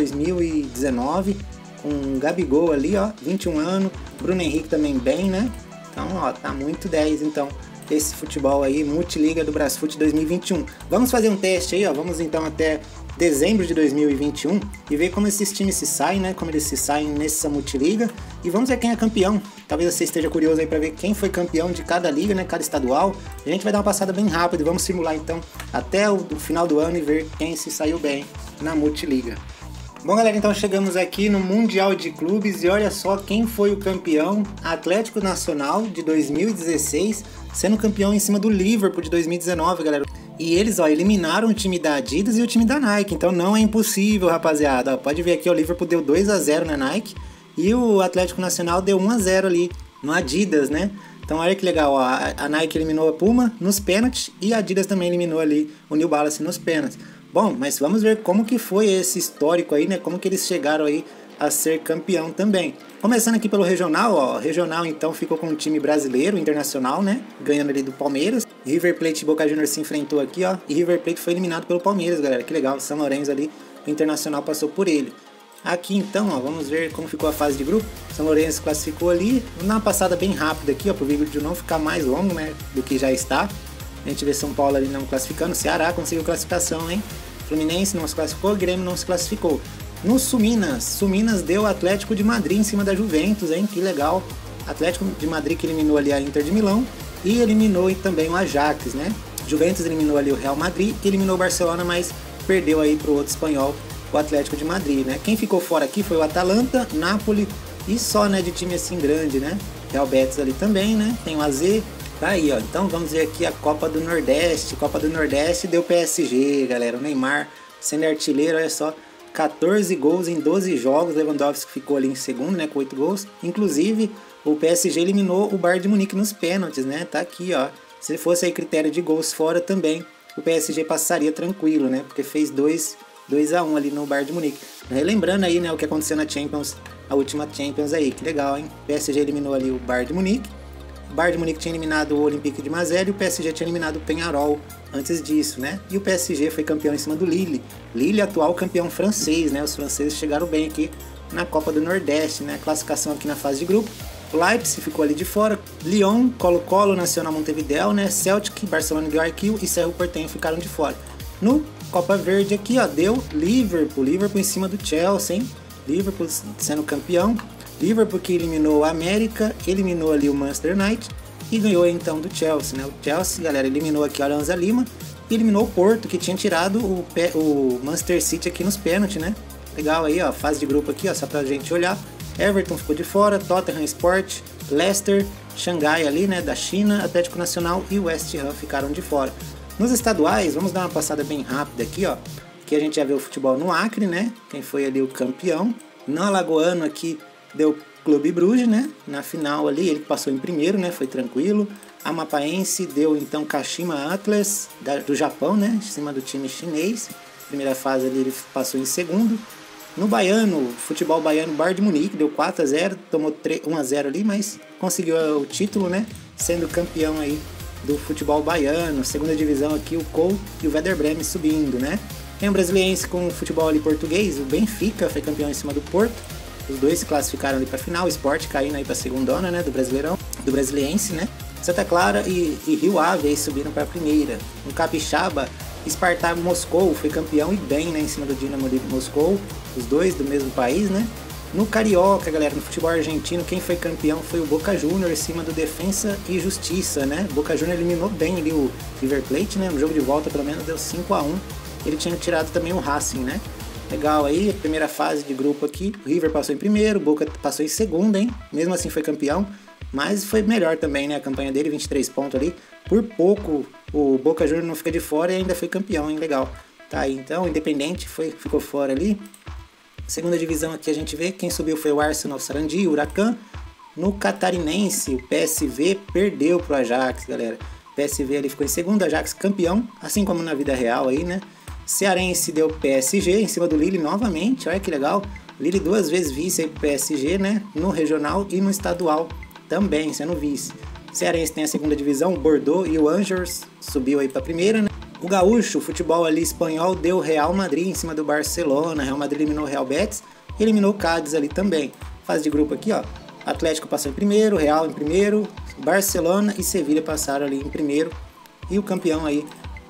2019, com o Gabigol ali, ó. 21 anos. Bruno Henrique também bem, né? Então, ó, tá muito 10, então, esse futebol aí, Multiliga do Brasfoot 2021. Vamos fazer um teste aí, ó, vamos então até dezembro de 2021 e ver como esses times se saem, né, como eles se saem nessa Multiliga, e vamos ver quem é campeão. Talvez você esteja curioso aí pra ver quem foi campeão de cada liga, né, cada estadual. A gente vai dar uma passada bem rápida e vamos simular então até o final do ano e ver quem se saiu bem na Multiliga. Bom, galera, então chegamos aqui no Mundial de Clubes e olha só quem foi o campeão. Atlético Nacional de 2016, sendo campeão em cima do Liverpool de 2019, galera. E eles, ó, eliminaram o time da Adidas e o time da Nike, então não é impossível, rapaziada. Ó, pode ver aqui, ó, o Liverpool deu 2-0 na Nike e o Atlético Nacional deu 1-0 ali no Adidas, né? Então olha que legal, ó, a Nike eliminou a Puma nos pênaltis e a Adidas também eliminou ali o New Balance nos pênaltis. Bom, mas vamos ver como que foi esse histórico aí, né? Como que eles chegaram aí a ser campeão também. Começando aqui pelo Regional, ó. Regional então ficou com um time brasileiro, Internacional, né? Ganhando ali do Palmeiras. River Plate e Boca Juniors se enfrentou aqui, ó. E River Plate foi eliminado pelo Palmeiras, galera. Que legal, São Lourenço ali, o Internacional passou por ele. Aqui então, ó, vamos ver como ficou a fase de grupo. São Lourenço classificou ali. Vou dar uma passada bem rápida aqui, ó, pro vídeo não ficar mais longo, né? Do que já está. A gente vê São Paulo ali não classificando. Ceará conseguiu classificação, hein? Fluminense não se classificou, Grêmio não se classificou. No Suminas deu Atlético de Madrid em cima da Juventus, hein? Que legal. Atlético de Madrid que eliminou ali a Inter de Milão e eliminou também o Ajax, né? Juventus eliminou ali o Real Madrid e eliminou o Barcelona, mas perdeu aí pro outro espanhol, o Atlético de Madrid, né? Quem ficou fora aqui foi o Atalanta, Napoli e só, né, de time assim grande, né? Real Betis ali também, né? Tem o AZ. Tá aí, ó. Então vamos ver aqui a Copa do Nordeste. Copa do Nordeste deu PSG, galera. O Neymar sendo artilheiro, olha só. 14 gols em 12 jogos. Lewandowski ficou ali em segundo, né? Com 8 gols. Inclusive, o PSG eliminou o Bayern de Munique nos pênaltis, né? Tá aqui, ó. Se fosse aí critério de gols fora também, o PSG passaria tranquilo, né? Porque fez 2-1 ali no Bayern de Munique. Lembrando aí, né? O que aconteceu na Champions, a última Champions aí. Que legal, hein? O PSG eliminou ali o Bayern de Munique. O Bayern de Munique tinha eliminado o Olympique de Marseille e o PSG tinha eliminado o Penharol antes disso, né? E o PSG foi campeão em cima do Lille. Lille, atual campeão francês, né? Os franceses chegaram bem aqui na Copa do Nordeste, né? Classificação aqui na fase de grupo. Leipzig ficou ali de fora. Lyon, Colo-Colo, Nacional Montevideo, né? Celtic, Barcelona de Guayaquil e Cerro Porteño ficaram de fora. No Copa Verde aqui, ó, deu Liverpool em cima do Chelsea, hein? Liverpool sendo campeão. Liverpool que eliminou o América, eliminou ali o Manchester United e ganhou então do Chelsea, né? O Chelsea, galera, eliminou aqui o Alianza Lima e eliminou o Porto, que tinha tirado o Manchester City aqui nos pênaltis, né? Legal aí, ó, fase de grupo aqui, ó, só pra gente olhar. Everton ficou de fora, Tottenham Sport, Leicester, Xangai ali, né, da China, Atlético Nacional e West Ham ficaram de fora. Nos estaduais, vamos dar uma passada bem rápida aqui, ó. que a gente já viu o futebol no Acre, né? Quem foi ali o campeão. No Alagoano aqui deu Clube Bruges, né? Na final ali ele passou em primeiro, né? Foi tranquilo. Amapaense deu então Kashima Antlers do Japão, né? Em cima do time chinês. Primeira fase ali ele passou em segundo. No Baiano, futebol baiano, Bayern de Munique deu 4-0, tomou 1-0 ali, mas conseguiu o título, né? Sendo campeão aí do futebol baiano. Segunda divisão aqui o Col e o Werder Bremen subindo, né? Tem o Brasiliense com o futebol ali português, o Benfica foi campeão em cima do Porto. Os dois se classificaram ali para a final, o Sport caindo aí para a segundona, né, do Brasileirão, do Brasiliense, né? Santa Clara e Rio Ave aí subiram para a primeira. No Capixaba, Spartak Moscou foi campeão e bem, né, em cima do Dinamo de Moscou, os dois do mesmo país, né? No Carioca, galera, no futebol argentino, quem foi campeão foi o Boca Juniors em cima do Defensa e Justiça, né? Boca Juniors eliminou bem ali o River Plate, né? No jogo de volta, pelo menos, deu 5-1. Ele tinha tirado também o Racing, né? Legal aí, primeira fase de grupo aqui. O River passou em primeiro, o Boca passou em segundo, hein? Mesmo assim foi campeão, mas foi melhor também, né? A campanha dele, 23 pontos ali. Por pouco, o Boca Juniors não fica de fora e ainda foi campeão, hein? Legal. Tá aí, então, Independente ficou fora ali. Segunda divisão aqui a gente vê, quem subiu foi o Arsenal, Sarandi, o Huracan. No Catarinense, o PSV perdeu pro Ajax, galera. O PSV ali ficou em segundo, Ajax campeão, assim como na vida real aí, né? Cearense deu PSG em cima do Lille novamente, olha que legal. Lille 2 vezes vice aí pro PSG, né? No regional e no estadual também, sendo vice. Cearense tem a segunda divisão, o Bordeaux e o Angers subiu aí pra primeira, né? O Gaúcho, o futebol ali espanhol, deu Real Madrid em cima do Barcelona. Real Madrid eliminou o Real Betis e eliminou o Cádiz ali também. Fase de grupo aqui, ó. Atlético passou em primeiro, Real em primeiro, Barcelona e Sevilha passaram ali em primeiro. E o campeão aí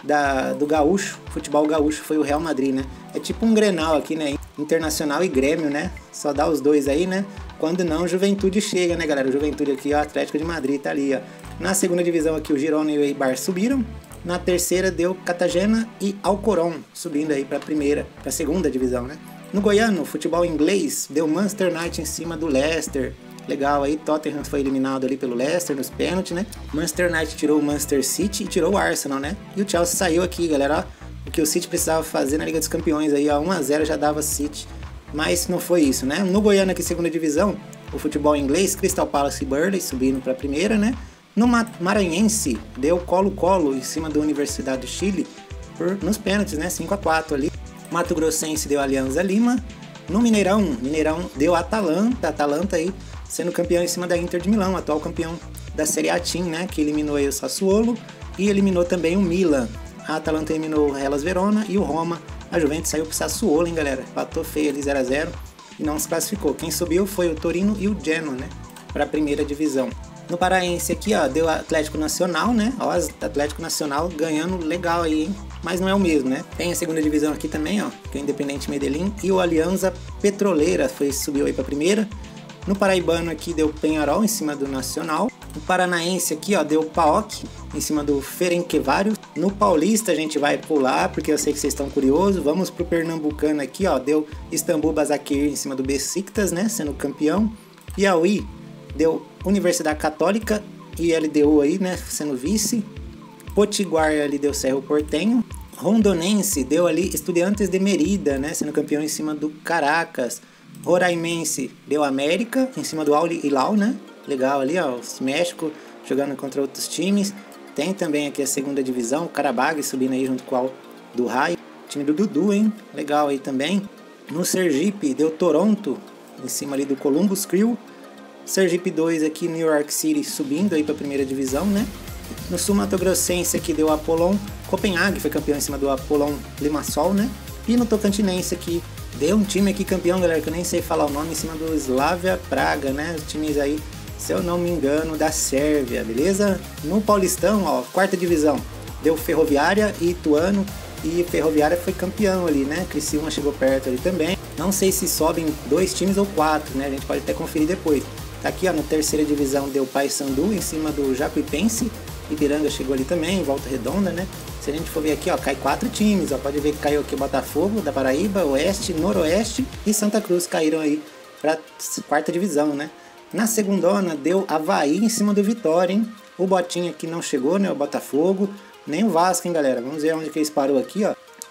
do Gaúcho, futebol gaúcho, foi o Real Madrid, né? É tipo um Grenal aqui, né? Internacional e Grêmio, né? Só dá os dois aí, né? Quando não, Juventude chega, né, galera? O Juventude aqui, ó, Atlético de Madrid tá ali, ó. Na segunda divisão aqui, o Girona e o Eibar subiram. Na terceira deu Cartagena e Alcorcón, subindo aí para a segunda divisão, né? No Goiano, futebol inglês, deu Manchester United em cima do Leicester. Legal aí, Tottenham foi eliminado ali pelo Leicester nos pênaltis, né? Manchester United tirou o Manchester City e tirou o Arsenal, né? E o Chelsea saiu aqui, galera, ó. O que o City precisava fazer na Liga dos Campeões aí, ó, 1-0 já dava City. Mas não foi isso, né? No Goiano aqui, segunda divisão, o futebol inglês, Crystal Palace e Burnley subindo para a primeira, né? No Maranhense, deu Colo-Colo em cima da Universidade do Chile nos pênaltis, né? 5-4 ali. Mato Grossense deu Alianza Lima. No Mineirão deu Atalanta aí, sendo campeão em cima da Inter de Milão, atual campeão da Serie A Team, né? Que eliminou aí o Sassuolo e eliminou também o Milan. A Atalanta eliminou o Hellas Verona e o Roma. A Juventus saiu pro Sassuolo, hein, galera? Empatou feio ali 0-0 e não se classificou. Quem subiu foi o Torino e o Genoa, né? Para a primeira divisão. No Paraense aqui, ó, deu Atlético Nacional, né? Ó, Atlético Nacional ganhando legal aí, hein? Mas não é o mesmo, né? Tem a segunda divisão aqui também, ó, que é o Independente Medellín e o Alianza Petroleira subiu aí para a primeira. No Paraibano aqui deu Peñarol em cima do Nacional. No Paranaense aqui, ó, deu PAOK em cima do Ferencváros. No Paulista a gente vai pular, porque eu sei que vocês estão curiosos. Vamos pro Pernambucano aqui, ó, deu Istambul Basaksehir em cima do Besiktas, né? Sendo campeão. Piauí deu Universidade Católica e LDU aí, né, sendo vice. Potiguar ali deu Cerro Porteño. Rondonense deu ali Estudiantes de Merida, né, sendo campeão em cima do Caracas. Roraimense deu América em cima do Al Hilal, né? Legal ali, ó, os México jogando contra outros times. Tem também aqui a segunda divisão, o Karabag subindo aí junto com o do Raio. Time do Dudu, hein? Legal aí também. No Sergipe deu Toronto em cima ali do Columbus Crew. Sergipe 2 aqui, New York City subindo aí para a primeira divisão, né? No Sul Mato Grossense aqui deu Apollon Copenhague, foi campeão em cima do Apollon Limassol, né? E no Tocantinense aqui deu um time aqui campeão, galera, que eu nem sei falar o nome, em cima do Slavia Praga, né? Os times aí, se eu não me engano, da Sérvia, beleza? No Paulistão, ó, quarta divisão, deu Ferroviária e Ituano. E Ferroviária foi campeão ali, né? Criciúma chegou perto ali também. Não sei se sobem 2 times ou 4, né? A gente pode até conferir depois. Tá aqui, ó, na terceira divisão deu Paysandu em cima do Jacuipense. Ipiranga chegou ali também, Volta Redonda, né? Se a gente for ver aqui, ó, cai 4 times, ó. Pode ver que caiu aqui Botafogo, da Paraíba, Oeste, Noroeste e Santa Cruz caíram aí pra quarta divisão, né? Na segundona deu Avaí em cima do Vitória, hein? O Botinha aqui não chegou, né? O Botafogo. Nem o Vasco, hein, galera? Vamos ver onde que eles parou aqui, ó.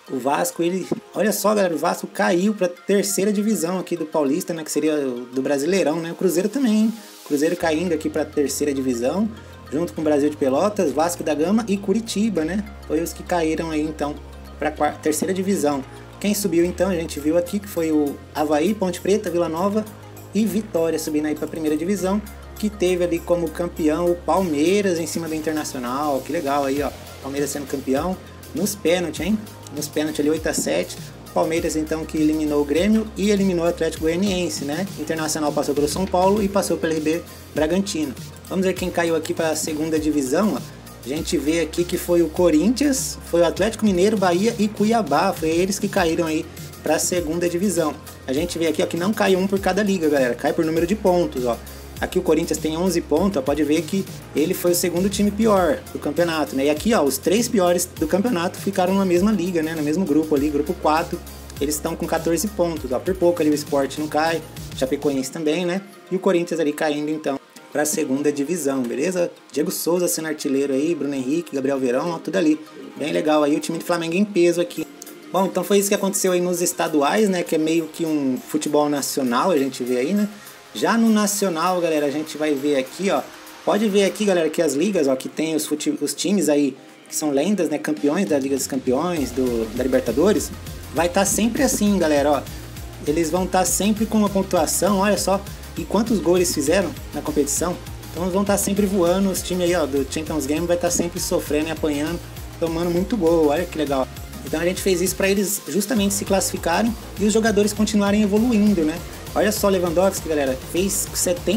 O Vasco, olha só, galera, o Vasco caiu para terceira divisão aqui do Paulista, né, que seria do Brasileirão, né? O Cruzeiro também, hein? O Cruzeiro caindo aqui para terceira divisão, junto com o Brasil de Pelotas, Vasco da Gama e Curitiba, né? Foi os que caíram aí então para terceira divisão. Quem subiu então, a gente viu aqui que foi o Avaí, Ponte Preta, Vila Nova e Vitória subindo aí para a primeira divisão, que teve ali como campeão o Palmeiras em cima do Internacional. Que legal aí, ó, Palmeiras sendo campeão nos pênaltis, hein? Nos pênaltis ali 8-7, Palmeiras então que eliminou o Grêmio e eliminou o Atlético Goianiense, né? Internacional passou pelo São Paulo e passou pelo RB Bragantino. Vamos ver quem caiu aqui para a segunda divisão, ó. A gente vê aqui que foi o Corinthians, foi o Atlético Mineiro, Bahia e Cuiabá, foi eles que caíram aí para a segunda divisão. A gente vê aqui, ó, que não cai um por cada liga, galera, cai por número de pontos, ó. Aqui o Corinthians tem 11 pontos, ó, pode ver que ele foi o segundo time pior do campeonato, né? E aqui, ó, os 3 piores do campeonato ficaram na mesma liga, né? No mesmo grupo ali, grupo 4, eles estão com 14 pontos, ó. Por pouco ali o Sport não cai, Chapecoense também, né? E o Corinthians ali caindo, então, para a segunda divisão, beleza? Diego Souza sendo artilheiro aí, Bruno Henrique, Gabriel Verão, ó, tudo ali. Bem legal aí, o time do Flamengo em peso aqui. Bom, então foi isso que aconteceu aí nos estaduais, né? Que é meio que um futebol nacional, a gente vê aí, né? Já no nacional, galera, a gente vai ver aqui, ó. Pode ver aqui, galera, que as ligas, ó, que tem os times aí que são lendas, né, campeões da Liga dos Campeões, da Libertadores, vai estar sempre assim, galera, ó. Eles vão estar sempre com uma pontuação, olha só, e quantos gols eles fizeram na competição. Então eles vão estar sempre voando, os times aí, ó, do Champions Game vai estar sempre sofrendo e apanhando, tomando muito gol, olha que legal. Então a gente fez isso para eles justamente se classificarem e os jogadores continuarem evoluindo, né? Olha só, Lewandowski, galera, fez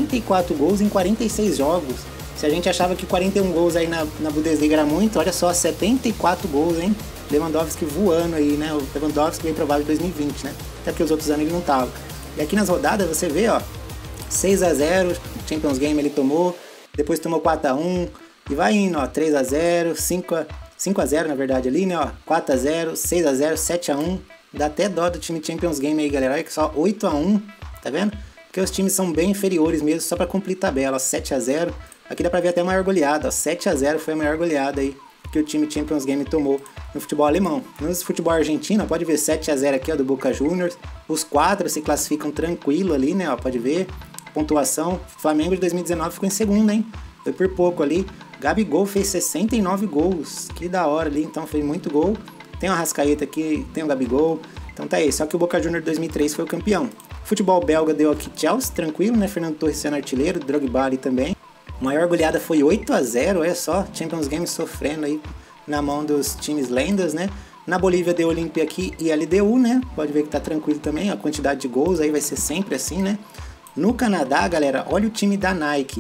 74 gols em 46 jogos. Se a gente achava que 41 gols aí na Bundesliga era muito, olha só, 74 gols, hein? Lewandowski voando aí, né? O Lewandowski bem provável de 2020, né? Até porque os outros anos ele não tava. E aqui nas rodadas você vê, ó, 6-0, Champions Game ele tomou, depois tomou 4-1, e vai indo, ó, 3-0, 5-0 na verdade ali, né, ó, 4-0, 6-0, 7-1, dá até dó do time Champions Game aí, galera, olha que só 8-1, tá vendo? Porque os times são bem inferiores mesmo, só pra cumprir tabela, ó, 7-0, aqui dá pra ver até a maior goleada, ó, 7-0 foi a maior goleada aí que o time Champions Game tomou no futebol alemão. No futebol argentino, ó, pode ver 7-0 aqui, ó, do Boca Juniors, os 4 se classificam tranquilo ali, né, ó, pode ver, pontuação, Flamengo de 2019 ficou em segundo, hein, foi por pouco ali. Gabigol fez 69 gols, que da hora ali, então fez muito gol. Tem o Arrascaeta aqui, tem o Gabigol, então tá aí. Só que o Boca Juniors de 2003 foi o campeão. Futebol belga deu aqui Chelsea, tranquilo, né? Fernando Torres sendo artilheiro, Drogba ali também. A maior goleada foi 8-0, olha só, Champions Game sofrendo aí na mão dos times lendas, né? Na Bolívia deu Olímpia aqui e LDU, né? Pode ver que tá tranquilo também, a quantidade de gols aí vai ser sempre assim, né? No Canadá, galera, olha o time da Nike.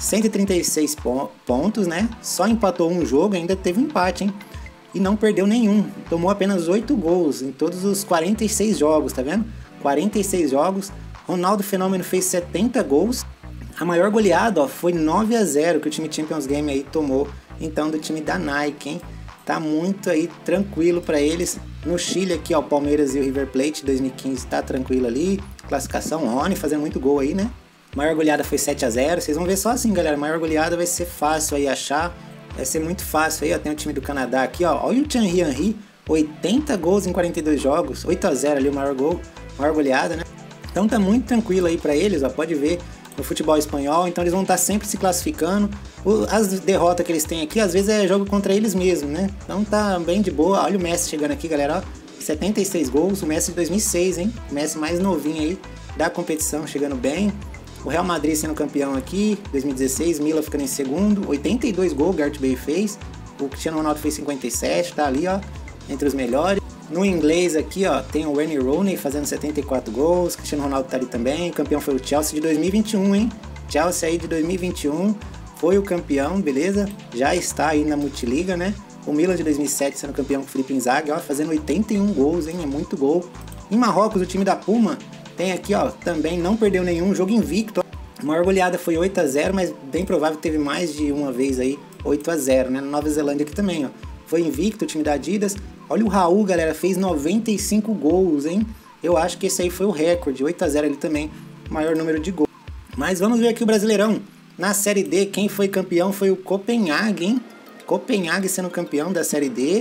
136 pontos, né? Só empatou um jogo, ainda teve um empate, hein? E não perdeu nenhum. Tomou apenas 8 gols em todos os 46 jogos, tá vendo? 46 jogos. Ronaldo Fenômeno fez 70 gols. A maior goleada, ó, foi 9-0 que o time Champions Game aí tomou, então, do time da Nike, hein? Tá muito aí tranquilo para eles. No Chile aqui, ó, o Palmeiras e o River Plate 2015 tá tranquilo ali. Classificação, Rony fazendo muito gol aí, né? Maior goleada foi 7-0, vocês vão ver só assim, galera, maior goleada vai ser fácil aí achar, vai ser muito fácil aí, ó, tem o time do Canadá aqui, ó, olha o Thierry Henry, 80 gols em 42 jogos, 8-0 ali o maior gol, maior goleada, né? Então tá muito tranquilo aí pra eles, ó, pode ver no futebol espanhol, então eles vão estar sempre se classificando, as derrotas que eles têm aqui, às vezes é jogo contra eles mesmos, né? Então tá bem de boa, olha o Messi chegando aqui, galera, ó, 76 gols, o Messi de 2006, hein? O Messi mais novinho aí da competição, chegando bem. O Real Madrid sendo campeão aqui, 2016, Milan ficando em segundo, 82 gols o Gareth Bale fez, o Cristiano Ronaldo fez 57, tá ali, ó, entre os melhores. No inglês aqui, ó, tem o Wayne Rooney fazendo 74 gols, Cristiano Ronaldo tá ali também, o campeão foi o Chelsea de 2021, hein? Chelsea aí de 2021 foi o campeão, beleza? Já está aí na Multiliga, né? O Milan de 2007 sendo campeão com o Filipe Inzaghi, ó, fazendo 81 gols, hein? É muito gol. Em Marrocos, o time da Puma tem aqui, ó, também não perdeu nenhum, jogo invicto. A maior goleada foi 8-0, mas bem provável que teve mais de uma vez aí, 8-0, né? Na Nova Zelândia aqui também, ó. Foi invicto o time da Adidas. Olha o Raul, galera, fez 95 gols, hein? Eu acho que esse aí foi o recorde, 8-0 ali também, maior número de gols. Mas vamos ver aqui o Brasileirão. Na Série D, quem foi campeão foi o Copenhague, hein? Copenhague sendo campeão da Série D.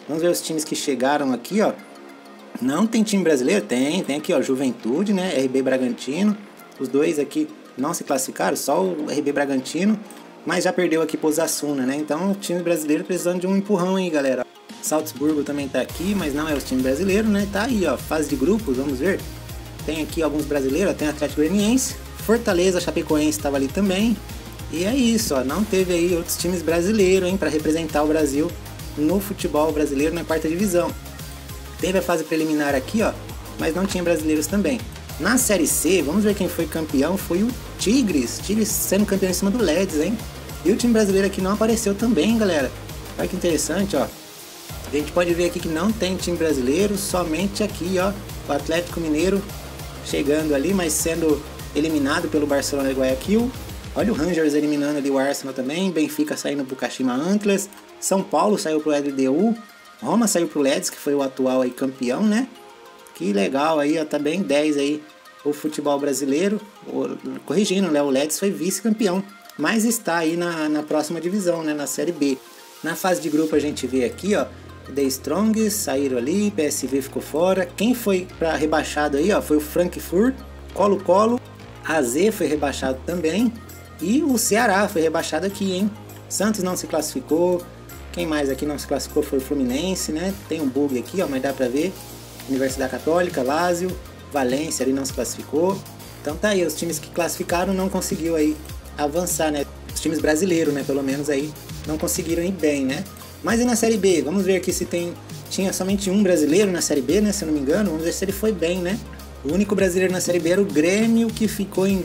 Vamos ver os times que chegaram aqui, ó. Não tem time brasileiro? Tem aqui, ó, Juventude, né, RB Bragantino. Os dois aqui não se classificaram, só o RB Bragantino, mas já perdeu aqui pro Osasuna, né? Então o time brasileiro precisando de um empurrão aí, galera. Salzburgo também tá aqui, mas não é o time brasileiro, né? Tá aí, ó, fase de grupos, vamos ver. Tem aqui alguns brasileiros, tem Atlético Goianiense, Fortaleza, Chapecoense estava ali também. E é isso, ó, não teve aí outros times brasileiros, hein, para representar o Brasil no futebol brasileiro na quarta divisão. Teve a fase preliminar aqui, ó, mas não tinha brasileiros também. Na Série C, vamos ver quem foi campeão, foi o Tigres. Tigres sendo campeão em cima do Leeds, hein? E o time brasileiro aqui não apareceu também, galera. Olha que interessante, ó. A gente pode ver aqui que não tem time brasileiro, somente aqui, ó, o Atlético Mineiro chegando ali, mas sendo eliminado pelo Barcelona de Guayaquil. Olha o Rangers eliminando ali o Arsenal também, Benfica saindo pro Kashima Antlers, São Paulo saiu pro LDU, Roma saiu pro Leeds, que foi o atual aí campeão, né? Que legal aí, ó, tá bem 10 aí o futebol brasileiro. Corrigindo, né, o Leeds foi vice-campeão, mas está aí na próxima divisão, né, na Série B. Na fase de grupo a gente vê aqui, ó, The Strongs saíram ali, PSV ficou fora. Quem foi para rebaixado aí, ó, foi o Frankfurt, Colo-Colo, AZ foi rebaixado também e o Ceará foi rebaixado aqui, hein. Santos não se classificou. Quem mais aqui não se classificou foi o Fluminense, né? Tem um bug aqui, ó, mas dá pra ver. Universidade Católica, Lazio, Valência ali não se classificou. Então tá aí, os times que classificaram não conseguiu aí avançar, né? Os times brasileiros, né, pelo menos aí não conseguiram ir bem, né? Mas e na Série B? Vamos ver aqui se tinha somente um brasileiro na Série B, né, se eu não me engano. Vamos ver se ele foi bem, né? O único brasileiro na Série B era o Grêmio, que ficou em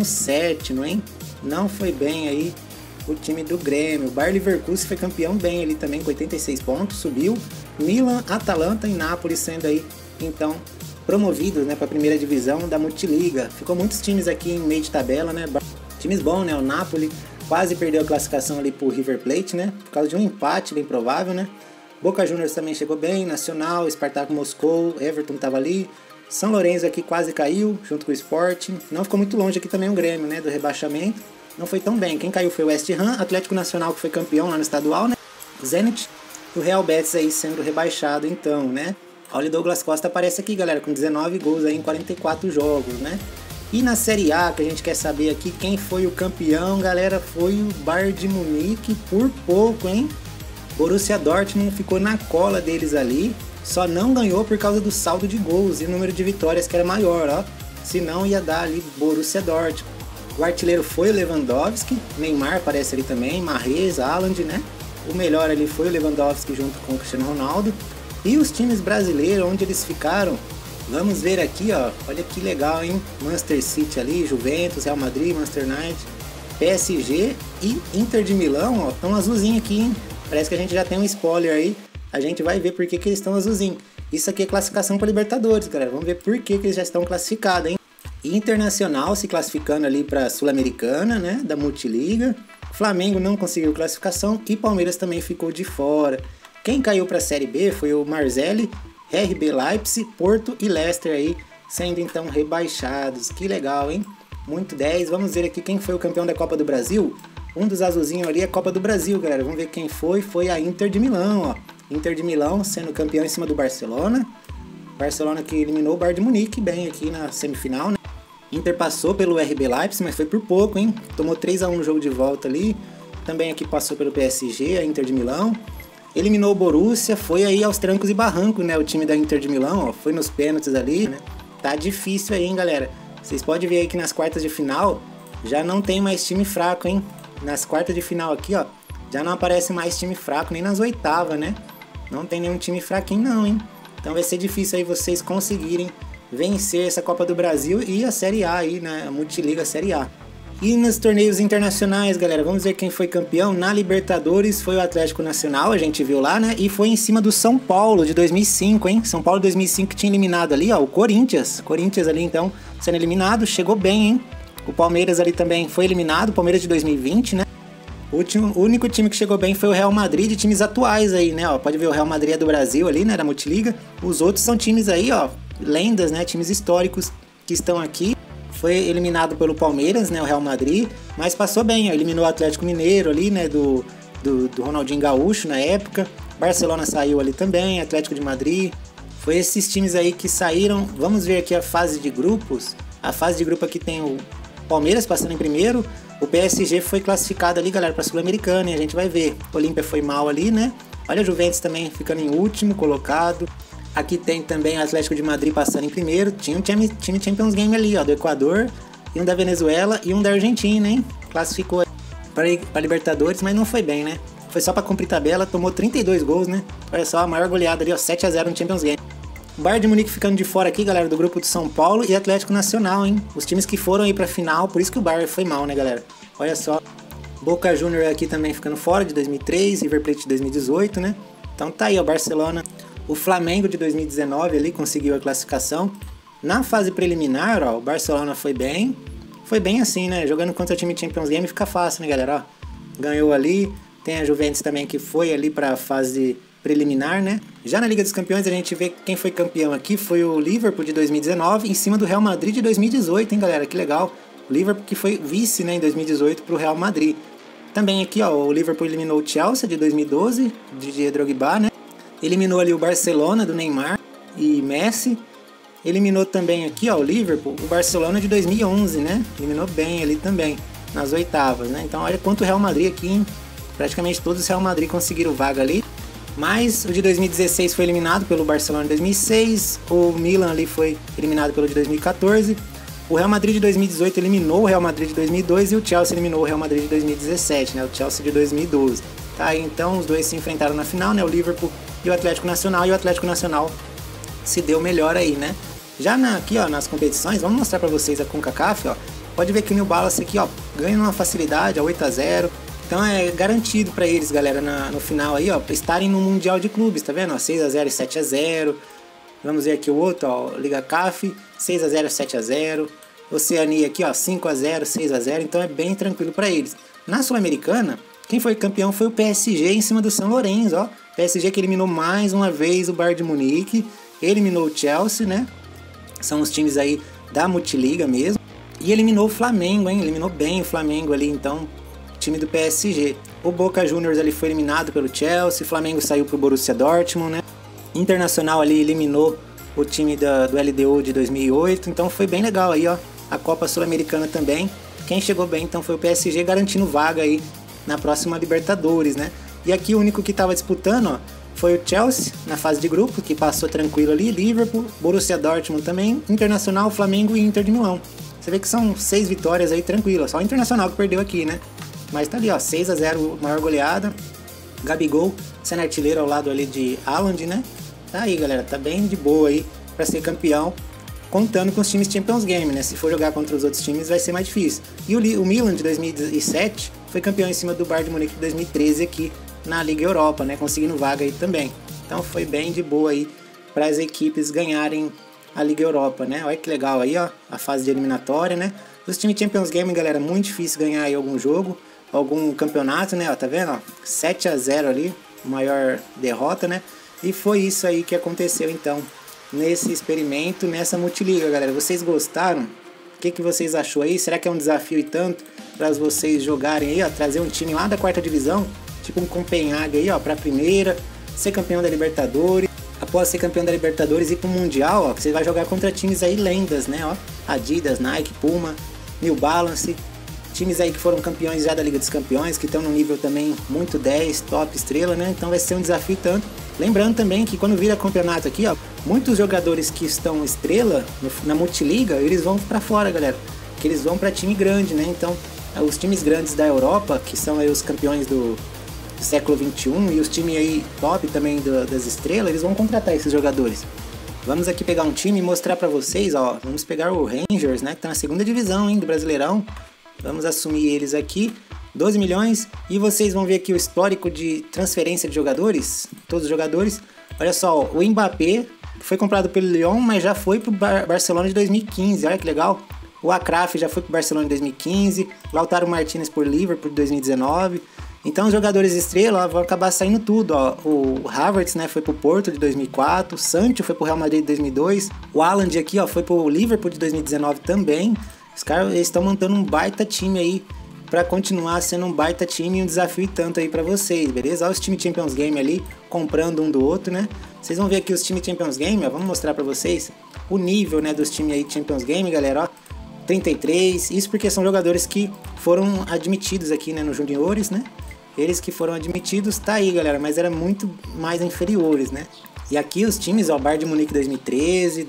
17º, hein? Não foi bem aí o time do Grêmio. O Bayer Leverkusen foi campeão bem ali também, com 86 pontos, subiu. Milan, Atalanta e Nápoles sendo aí, então, promovidos, né, para a primeira divisão da Multiliga. Ficou muitos times aqui em meio de tabela, né? Times bons, né? O Napoli quase perdeu a classificação ali pro River Plate, né? Por causa de um empate bem provável, né? Boca Juniors também chegou bem, Nacional, Spartak Moscou, Everton tava ali. São Lourenço aqui quase caiu, junto com o Sport. Não ficou muito longe aqui também o Grêmio, né? Do rebaixamento. Não foi tão bem. Quem caiu foi o West Ham, Atlético Nacional, que foi campeão lá no estadual, né? Zenit e o Real Betis aí sendo rebaixado, então, né? Olha, o Douglas Costa aparece aqui, galera, com 19 gols aí em 44 jogos, né? E na Série A, que a gente quer saber aqui quem foi o campeão, galera, foi o Bayern de Munique por pouco, hein? Borussia Dortmund ficou na cola deles ali, só não ganhou por causa do saldo de gols e o número de vitórias que era maior, ó. Senão ia dar ali Borussia Dortmund. O artilheiro foi o Lewandowski, Neymar aparece ali também, Mahrez, Haaland, né? O melhor ali foi o Lewandowski junto com o Cristiano Ronaldo. E os times brasileiros, onde eles ficaram, vamos ver aqui, ó, olha que legal, hein? Manchester City ali, Juventus, Real Madrid, Manchester United, PSG e Inter de Milão, ó, estão azulzinho aqui, hein? Parece que a gente já tem um spoiler aí, a gente vai ver por que eles estão azulzinho. Isso aqui é classificação para Libertadores, galera, vamos ver por que eles já estão classificados, hein? Internacional se classificando ali para a Sul-Americana, né, da Multiliga. Flamengo não conseguiu classificação e Palmeiras também ficou de fora. Quem caiu para a Série B foi o Marseille, RB Leipzig, Porto e Leicester aí, sendo então rebaixados. Que legal, hein? Muito 10. Vamos ver aqui quem foi o campeão da Copa do Brasil. Um dos azulzinhos ali é a Copa do Brasil, galera. Vamos ver quem foi. Foi a Inter de Milão, ó. Inter de Milão sendo campeão em cima do Barcelona. Barcelona que eliminou o Bayern de Munique bem aqui na semifinal, né? Inter passou pelo RB Leipzig, mas foi por pouco, hein? Tomou 3-1 no jogo de volta ali. Também aqui passou pelo PSG, a Inter de Milão. Eliminou o Borussia, foi aí aos trancos e barrancos, né? O time da Inter de Milão, ó, foi nos pênaltis ali, né? Tá difícil aí, hein, galera? Vocês podem ver aí que nas quartas de final já não tem mais time fraco, hein? Nas quartas de final aqui, ó, já não aparece mais time fraco, nem nas oitavas, né? Não tem nenhum time fraquinho não, hein? Então vai ser difícil aí vocês conseguirem vencer essa Copa do Brasil e a Série A aí, né? A Multiliga Série A. E nos torneios internacionais, galera, vamos ver quem foi campeão. Na Libertadores foi o Atlético Nacional, a gente viu lá, né? E foi em cima do São Paulo de 2005, hein? São Paulo 2005 que tinha eliminado ali, ó, o Corinthians. Corinthians ali, então, sendo eliminado, chegou bem, hein? O Palmeiras ali também foi eliminado, o Palmeiras de 2020, né? O único time que chegou bem foi o Real Madrid, de times atuais aí, né? Ó, pode ver, o Real Madrid é do Brasil ali, né? Da Multiliga. Os outros são times aí, ó, lendas, né? Times históricos que estão aqui. Foi eliminado pelo Palmeiras, né? O Real Madrid, mas passou bem, ó, eliminou o Atlético Mineiro ali, né? Do Ronaldinho Gaúcho na época. Barcelona saiu ali também, Atlético de Madrid. Foi esses times aí que saíram. Vamos ver aqui a fase de grupos. A fase de grupo aqui tem o Palmeiras passando em primeiro. O PSG foi classificado ali, galera, para a Sul-Americana, e a gente vai ver. O Olímpia foi mal ali, né? Olha o Juventus também ficando em último colocado. Aqui tem também o Atlético de Madrid passando em primeiro. Tinha um time Champions Game ali, ó, do Equador, e um da Venezuela e um da Argentina, hein? Classificou para Libertadores, mas não foi bem, né? Foi só para cumprir tabela, tomou 32 gols, né? Olha só, a maior goleada ali, ó, 7-0 no Champions Game. O Bayern de Munique ficando de fora aqui, galera, do grupo de São Paulo e Atlético Nacional, hein? Os times que foram aí pra final, por isso que o Bayern foi mal, né, galera? Olha só. Boca Juniors aqui também ficando fora de 2003, River Plate de 2018, né? Então tá aí, ó, Barcelona. O Flamengo de 2019 ali conseguiu a classificação. Na fase preliminar, ó, o Barcelona foi bem. Foi bem assim, né? Jogando contra o time Champions Game fica fácil, né, galera? Ó, ganhou ali. Tem a Juventus também que foi ali pra fase preliminar, né? Já na Liga dos Campeões a gente vê quem foi campeão aqui foi o Liverpool de 2019 em cima do Real Madrid de 2018, hein, galera? Que legal. O Liverpool que foi vice, né, em 2018 pro Real Madrid. Também aqui, ó, o Liverpool eliminou o Chelsea de 2012, de Didier Drogba, né? Eliminou ali o Barcelona do Neymar e Messi. Eliminou também aqui, ó, o Liverpool, o Barcelona de 2011, né? Eliminou bem ali também, nas oitavas, né? Então olha quanto o Real Madrid aqui, hein? Praticamente todos os Real Madrid conseguiram vaga ali. Mas o de 2016 foi eliminado pelo Barcelona em 2006, o Milan ali foi eliminado pelo de 2014, o Real Madrid de 2018 eliminou o Real Madrid de 2002 e o Chelsea eliminou o Real Madrid de 2017, né? O Chelsea de 2012. Tá, então os dois se enfrentaram na final, né? O Liverpool e o Atlético Nacional, e o Atlético Nacional se deu melhor aí, né? Já aqui, ó, nas competições, vamos mostrar pra vocês a CONCACAF, ó. Pode ver que o New Balance aqui, ó, ganha uma facilidade, ó, 8-0. Então é garantido pra eles, galera, no final aí, ó, estarem no Mundial de Clubes, tá vendo? Ó, 6-0 e 7-0. Vamos ver aqui o outro, ó, Liga CAF, 6-0 e 7-0. Oceania aqui, ó, 5-0, 6-0. Então é bem tranquilo pra eles. Na Sul-Americana, quem foi campeão foi o PSG em cima do São Lourenço, ó. PSG que eliminou mais uma vez o Bayern de Munique, eliminou o Chelsea, né? São os times aí da Multiliga mesmo. E eliminou o Flamengo, hein? Eliminou bem o Flamengo ali, então, time do PSG. O Boca Juniors ali foi eliminado pelo Chelsea, o Flamengo saiu pro Borussia Dortmund, né? Internacional ali eliminou o time do LDU de 2008, então foi bem legal aí, ó. A Copa Sul-Americana também. Quem chegou bem, então, foi o PSG, garantindo vaga aí na próxima Libertadores, né? E aqui o único que estava disputando, ó, foi o Chelsea na fase de grupo, que passou tranquilo ali, Liverpool, Borussia Dortmund também, Internacional, Flamengo e Inter de Milão. Você vê que são 6 vitórias aí tranquilas, só o Internacional que perdeu aqui, né? Mas tá ali, ó, 6-0, maior goleada. Gabigol sendo artilheiro ao lado ali de Haaland, né? Tá aí, galera, tá bem de boa aí pra ser campeão, contando com os times Champions Game, né? Se for jogar contra os outros times vai ser mais difícil. E o Milan de 2007 foi campeão em cima do Bayern de Munique de 2013 aqui na Liga Europa, né? Conseguindo vaga aí também. Então foi bem de boa aí para as equipes ganharem a Liga Europa, né? Olha que legal aí, ó, a fase de eliminatória, né? Os times Champions Game, galera, muito difícil ganhar aí algum jogo, algum campeonato, né? Ó, tá vendo? Ó, 7-0 ali, maior derrota, né? E foi isso aí que aconteceu então nesse experimento, nessa multiliga, galera. Vocês gostaram? O que vocês achou aí? Será que é um desafio e tanto para vocês jogarem aí, ó, trazer um time lá da 4ª divisão, tipo um Copenhague aí, ó, pra primeira, ser campeão da Libertadores, após ser campeão da Libertadores ir pro Mundial, ó, que você vai jogar contra times aí lendas, né, ó, Adidas, Nike, Puma, New Balance, times aí que foram campeões já da Liga dos Campeões, que estão no nível também muito 10, top estrela, né, então vai ser um desafio e tanto. Lembrando também que quando vira campeonato aqui, ó, muitos jogadores que estão estrela na multiliga, eles vão pra fora, galera, que eles vão pra time grande, né, então os times grandes da Europa, que são aí os campeões do século XXI, e os times aí top também das estrelas, eles vão contratar esses jogadores. Vamos aqui pegar um time e mostrar pra vocês, ó, vamos pegar o Rangers, né, que tá na 2ª divisão, hein, do Brasileirão. Vamos assumir eles aqui, 12 milhões, e vocês vão ver aqui o histórico de transferência de jogadores, todos os jogadores. Olha só, ó, o Mbappé foi comprado pelo Lyon, mas já foi pro Barcelona de 2015, olha que legal. O Akraf já foi pro Barcelona em 2015, Lautaro Martinez por Liverpool de 2019. Então os jogadores estrela vão acabar saindo tudo, ó. O Havertz, né, foi pro Porto de 2004, o Sancho foi pro Real Madrid de 2002, o Haaland aqui, ó, foi pro Liverpool de 2019 também. Os caras estão montando um baita time aí para continuar sendo um baita time e um desafio e tanto aí para vocês, beleza? Olha os times Champions Game ali, comprando um do outro, né? Vocês vão ver aqui os times Champions Game, ó, vamos mostrar para vocês o nível, né, dos times aí Champions Game, galera, ó. 33, isso porque são jogadores que foram admitidos aqui, né, no Juniores, né? Eles que foram admitidos, tá aí, galera, mas era muito mais inferiores, né? E aqui os times, ó, Bayern de Munique 2013,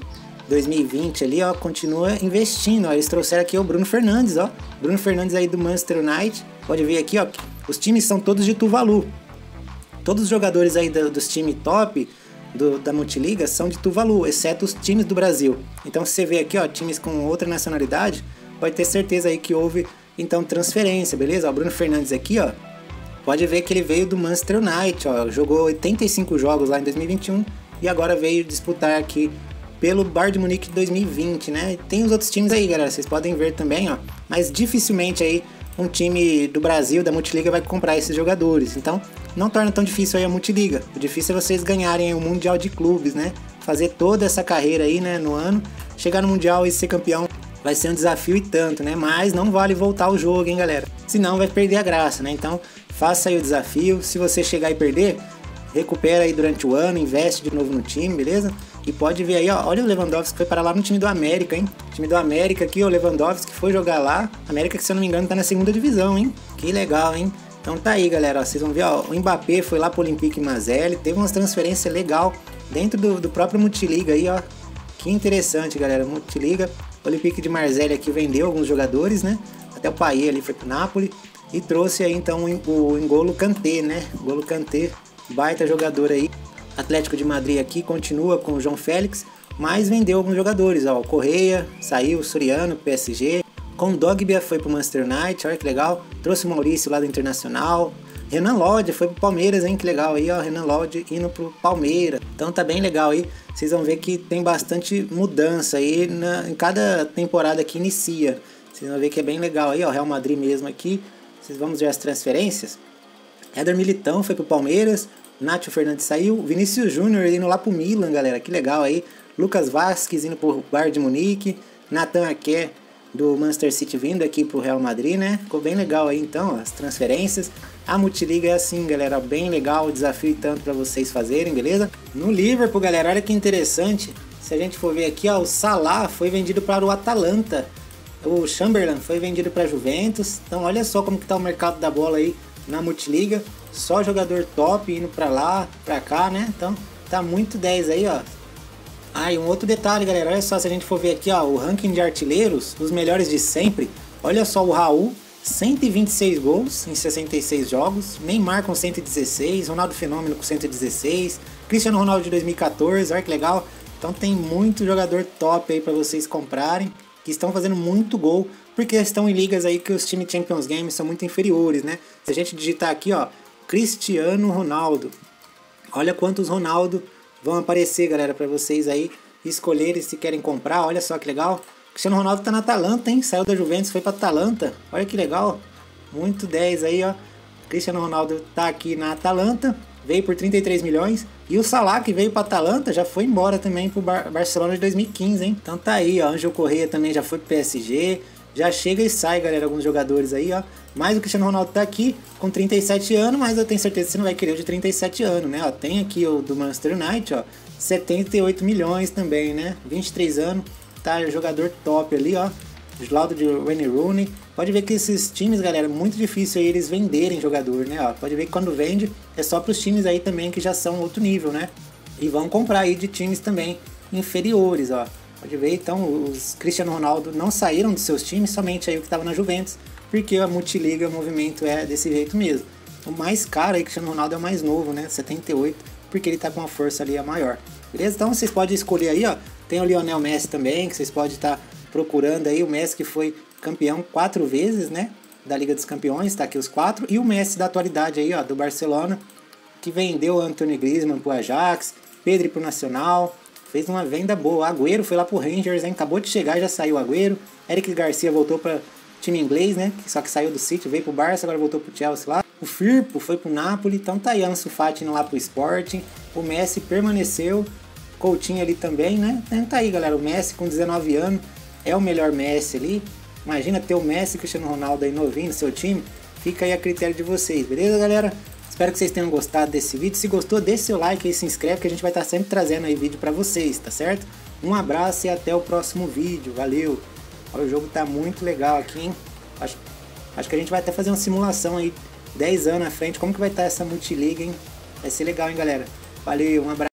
2020 ali, ó, continua investindo, ó. Eles trouxeram aqui o Bruno Fernandes, ó. Bruno Fernandes aí do Manchester United. Pode ver aqui, ó, os times são todos de Tuvalu. Todos os jogadores aí dos times top da Multiliga são de Tuvalu, exceto os times do Brasil. Então se você vê aqui, ó, times com outra nacionalidade, pode ter certeza aí que houve, então, transferência, beleza? O Bruno Fernandes aqui, ó, pode ver que ele veio do Manchester United, ó, jogou 85 jogos lá em 2021 e agora veio disputar aqui pelo Bayern de Munique 2020, né? Tem os outros times aí, galera, vocês podem ver também, ó, mas dificilmente aí um time do Brasil, da Multiliga, vai comprar esses jogadores. Então, não torna tão difícil aí a Multiliga. O difícil é vocês ganharem o Mundial de Clubes, né? Fazer toda essa carreira aí, né, no ano. Chegar no Mundial e ser campeão vai ser um desafio e tanto, né? Mas não vale voltar o jogo, hein, galera? Senão vai perder a graça, né? Então, faça aí o desafio. Se você chegar e perder, recupera aí durante o ano, investe de novo no time, beleza? E pode ver aí, ó, olha o Lewandowski que foi para lá no time do América, hein? O time do América aqui, o Lewandowski foi jogar lá. América que, se eu não me engano, tá na 2ª divisão, hein? Que legal, hein? Então tá aí, galera, ó, vocês vão ver, ó, o Mbappé foi lá pro Olympique Marseille, teve umas transferências legal dentro do próprio Multiliga aí, ó. Que interessante, galera, Multiliga. O Olympique de Marseille aqui vendeu alguns jogadores, né? Até o Payet ali foi pro Napoli e trouxe aí então o N'Golo Kanté, né? N'Golo Kanté, baita jogador aí. Atlético de Madrid aqui continua com o João Félix, mas vendeu alguns jogadores, ó, o Correia, saiu o Soriano, PSG, com o Dogbia foi pro Manchester United, olha que legal, trouxe o Maurício lá do Internacional, Renan Lodge foi pro Palmeiras, hein, que legal aí, ó, Renan Lodge indo pro Palmeiras, então tá bem legal aí, vocês vão ver que tem bastante mudança aí em cada temporada que inicia, vocês vão ver que é bem legal aí, ó, Real Madrid mesmo aqui, vocês vão ver as transferências, Éder Militão foi pro Palmeiras, Nacho Fernandes saiu, Vinícius Júnior indo lá pro Milan, galera, que legal aí. Lucas Vazquez indo pro Bayern de Munique, Nathan Ake do Manchester City vindo aqui pro Real Madrid, né? Ficou bem legal aí então, as transferências. A Multiliga é assim, galera, bem legal, o desafio e tanto pra vocês fazerem, beleza? No Liverpool, galera, olha que interessante. Se a gente for ver aqui, ó, o Salah foi vendido para o Atalanta. O Chamberlain foi vendido para a Juventus. Então olha só como que tá o mercado da bola aí na Multiliga. Só jogador top indo pra lá, pra cá, né? Então tá muito 10 aí, ó. Ah, e um outro detalhe, galera, olha só, se a gente for ver aqui, ó, o ranking de artilheiros, os melhores de sempre. Olha só o Raul, 126 gols em 66 jogos, Neymar com 116, Ronaldo Fenômeno com 116, Cristiano Ronaldo de 2014, olha que legal. Então tem muito jogador top aí pra vocês comprarem, que estão fazendo muito gol, porque estão em ligas aí que os times Champions Games são muito inferiores, né? Se a gente digitar aqui, ó, Cristiano Ronaldo, olha quantos Ronaldo vão aparecer, galera, para vocês aí escolherem se querem comprar. Olha só que legal, Cristiano Ronaldo tá na Atalanta, hein? Saiu da Juventus, foi pra Atalanta, olha que legal, muito 10 aí, ó. Cristiano Ronaldo tá aqui na Atalanta, veio por 33 milhões, e o Salah, que veio pra Atalanta, já foi embora também pro Barcelona de 2015, hein? Então tá aí, ó, Ângelo Correia também já foi pro PSG, já chega e sai, galera, alguns jogadores aí, ó. Mas o Cristiano Ronaldo tá aqui com 37 anos, mas eu tenho certeza que você não vai querer o de 37 anos, né? Ó, tem aqui o do Manchester United, ó, 78 milhões também, né? 23 anos, tá jogador top ali, ó. Do lado de Wayne Rooney. Pode ver que esses times, galera, é muito difícil aí eles venderem jogador, né? Ó, pode ver que quando vende é só pros times aí também que já são outro nível, né? E vão comprar aí de times também inferiores, ó. Pode ver, então, os Cristiano Ronaldo não saíram dos seus times, somente aí o que estava na Juventus, porque a Multiliga, o movimento é desse jeito mesmo. O mais caro aí, Cristiano Ronaldo é o mais novo, né? 78, porque ele tá com uma força ali a maior. Beleza? Então vocês podem escolher aí, ó. Tem o Lionel Messi também, que vocês podem estar procurando aí. O Messi que foi campeão 4 vezes, né? Da Liga dos Campeões, tá aqui os 4. E o Messi da atualidade aí, ó, do Barcelona, que vendeu o Anthony Griezmann pro Ajax, Pedri pro Nacional. Fez uma venda boa. Agüero foi lá pro Rangers, hein? Acabou de chegar, já saiu o Agüero. Eric Garcia voltou para time inglês, né? Só que saiu do City, veio pro Barça, agora voltou pro Chelsea lá. O Firpo foi pro Napoli, então tá aí Ansu Fati indo lá pro Sporting. O Messi permaneceu. Coutinho ali também, né? Então tá aí, galera. O Messi com 19 anos é o melhor Messi ali. Imagina ter o Messi e o Cristiano Ronaldo aí novinho no seu time. Fica aí a critério de vocês, beleza, galera? Espero que vocês tenham gostado desse vídeo. Se gostou, deixe seu like e se inscreve, que a gente vai estar sempre trazendo aí vídeo pra vocês, tá certo? Um abraço e até o próximo vídeo. Valeu! Olha, o jogo tá muito legal aqui, hein? Acho que a gente vai até fazer uma simulação aí 10 anos à frente. Como que vai estar essa multiliga, hein? Vai ser legal, hein, galera? Valeu, um abraço.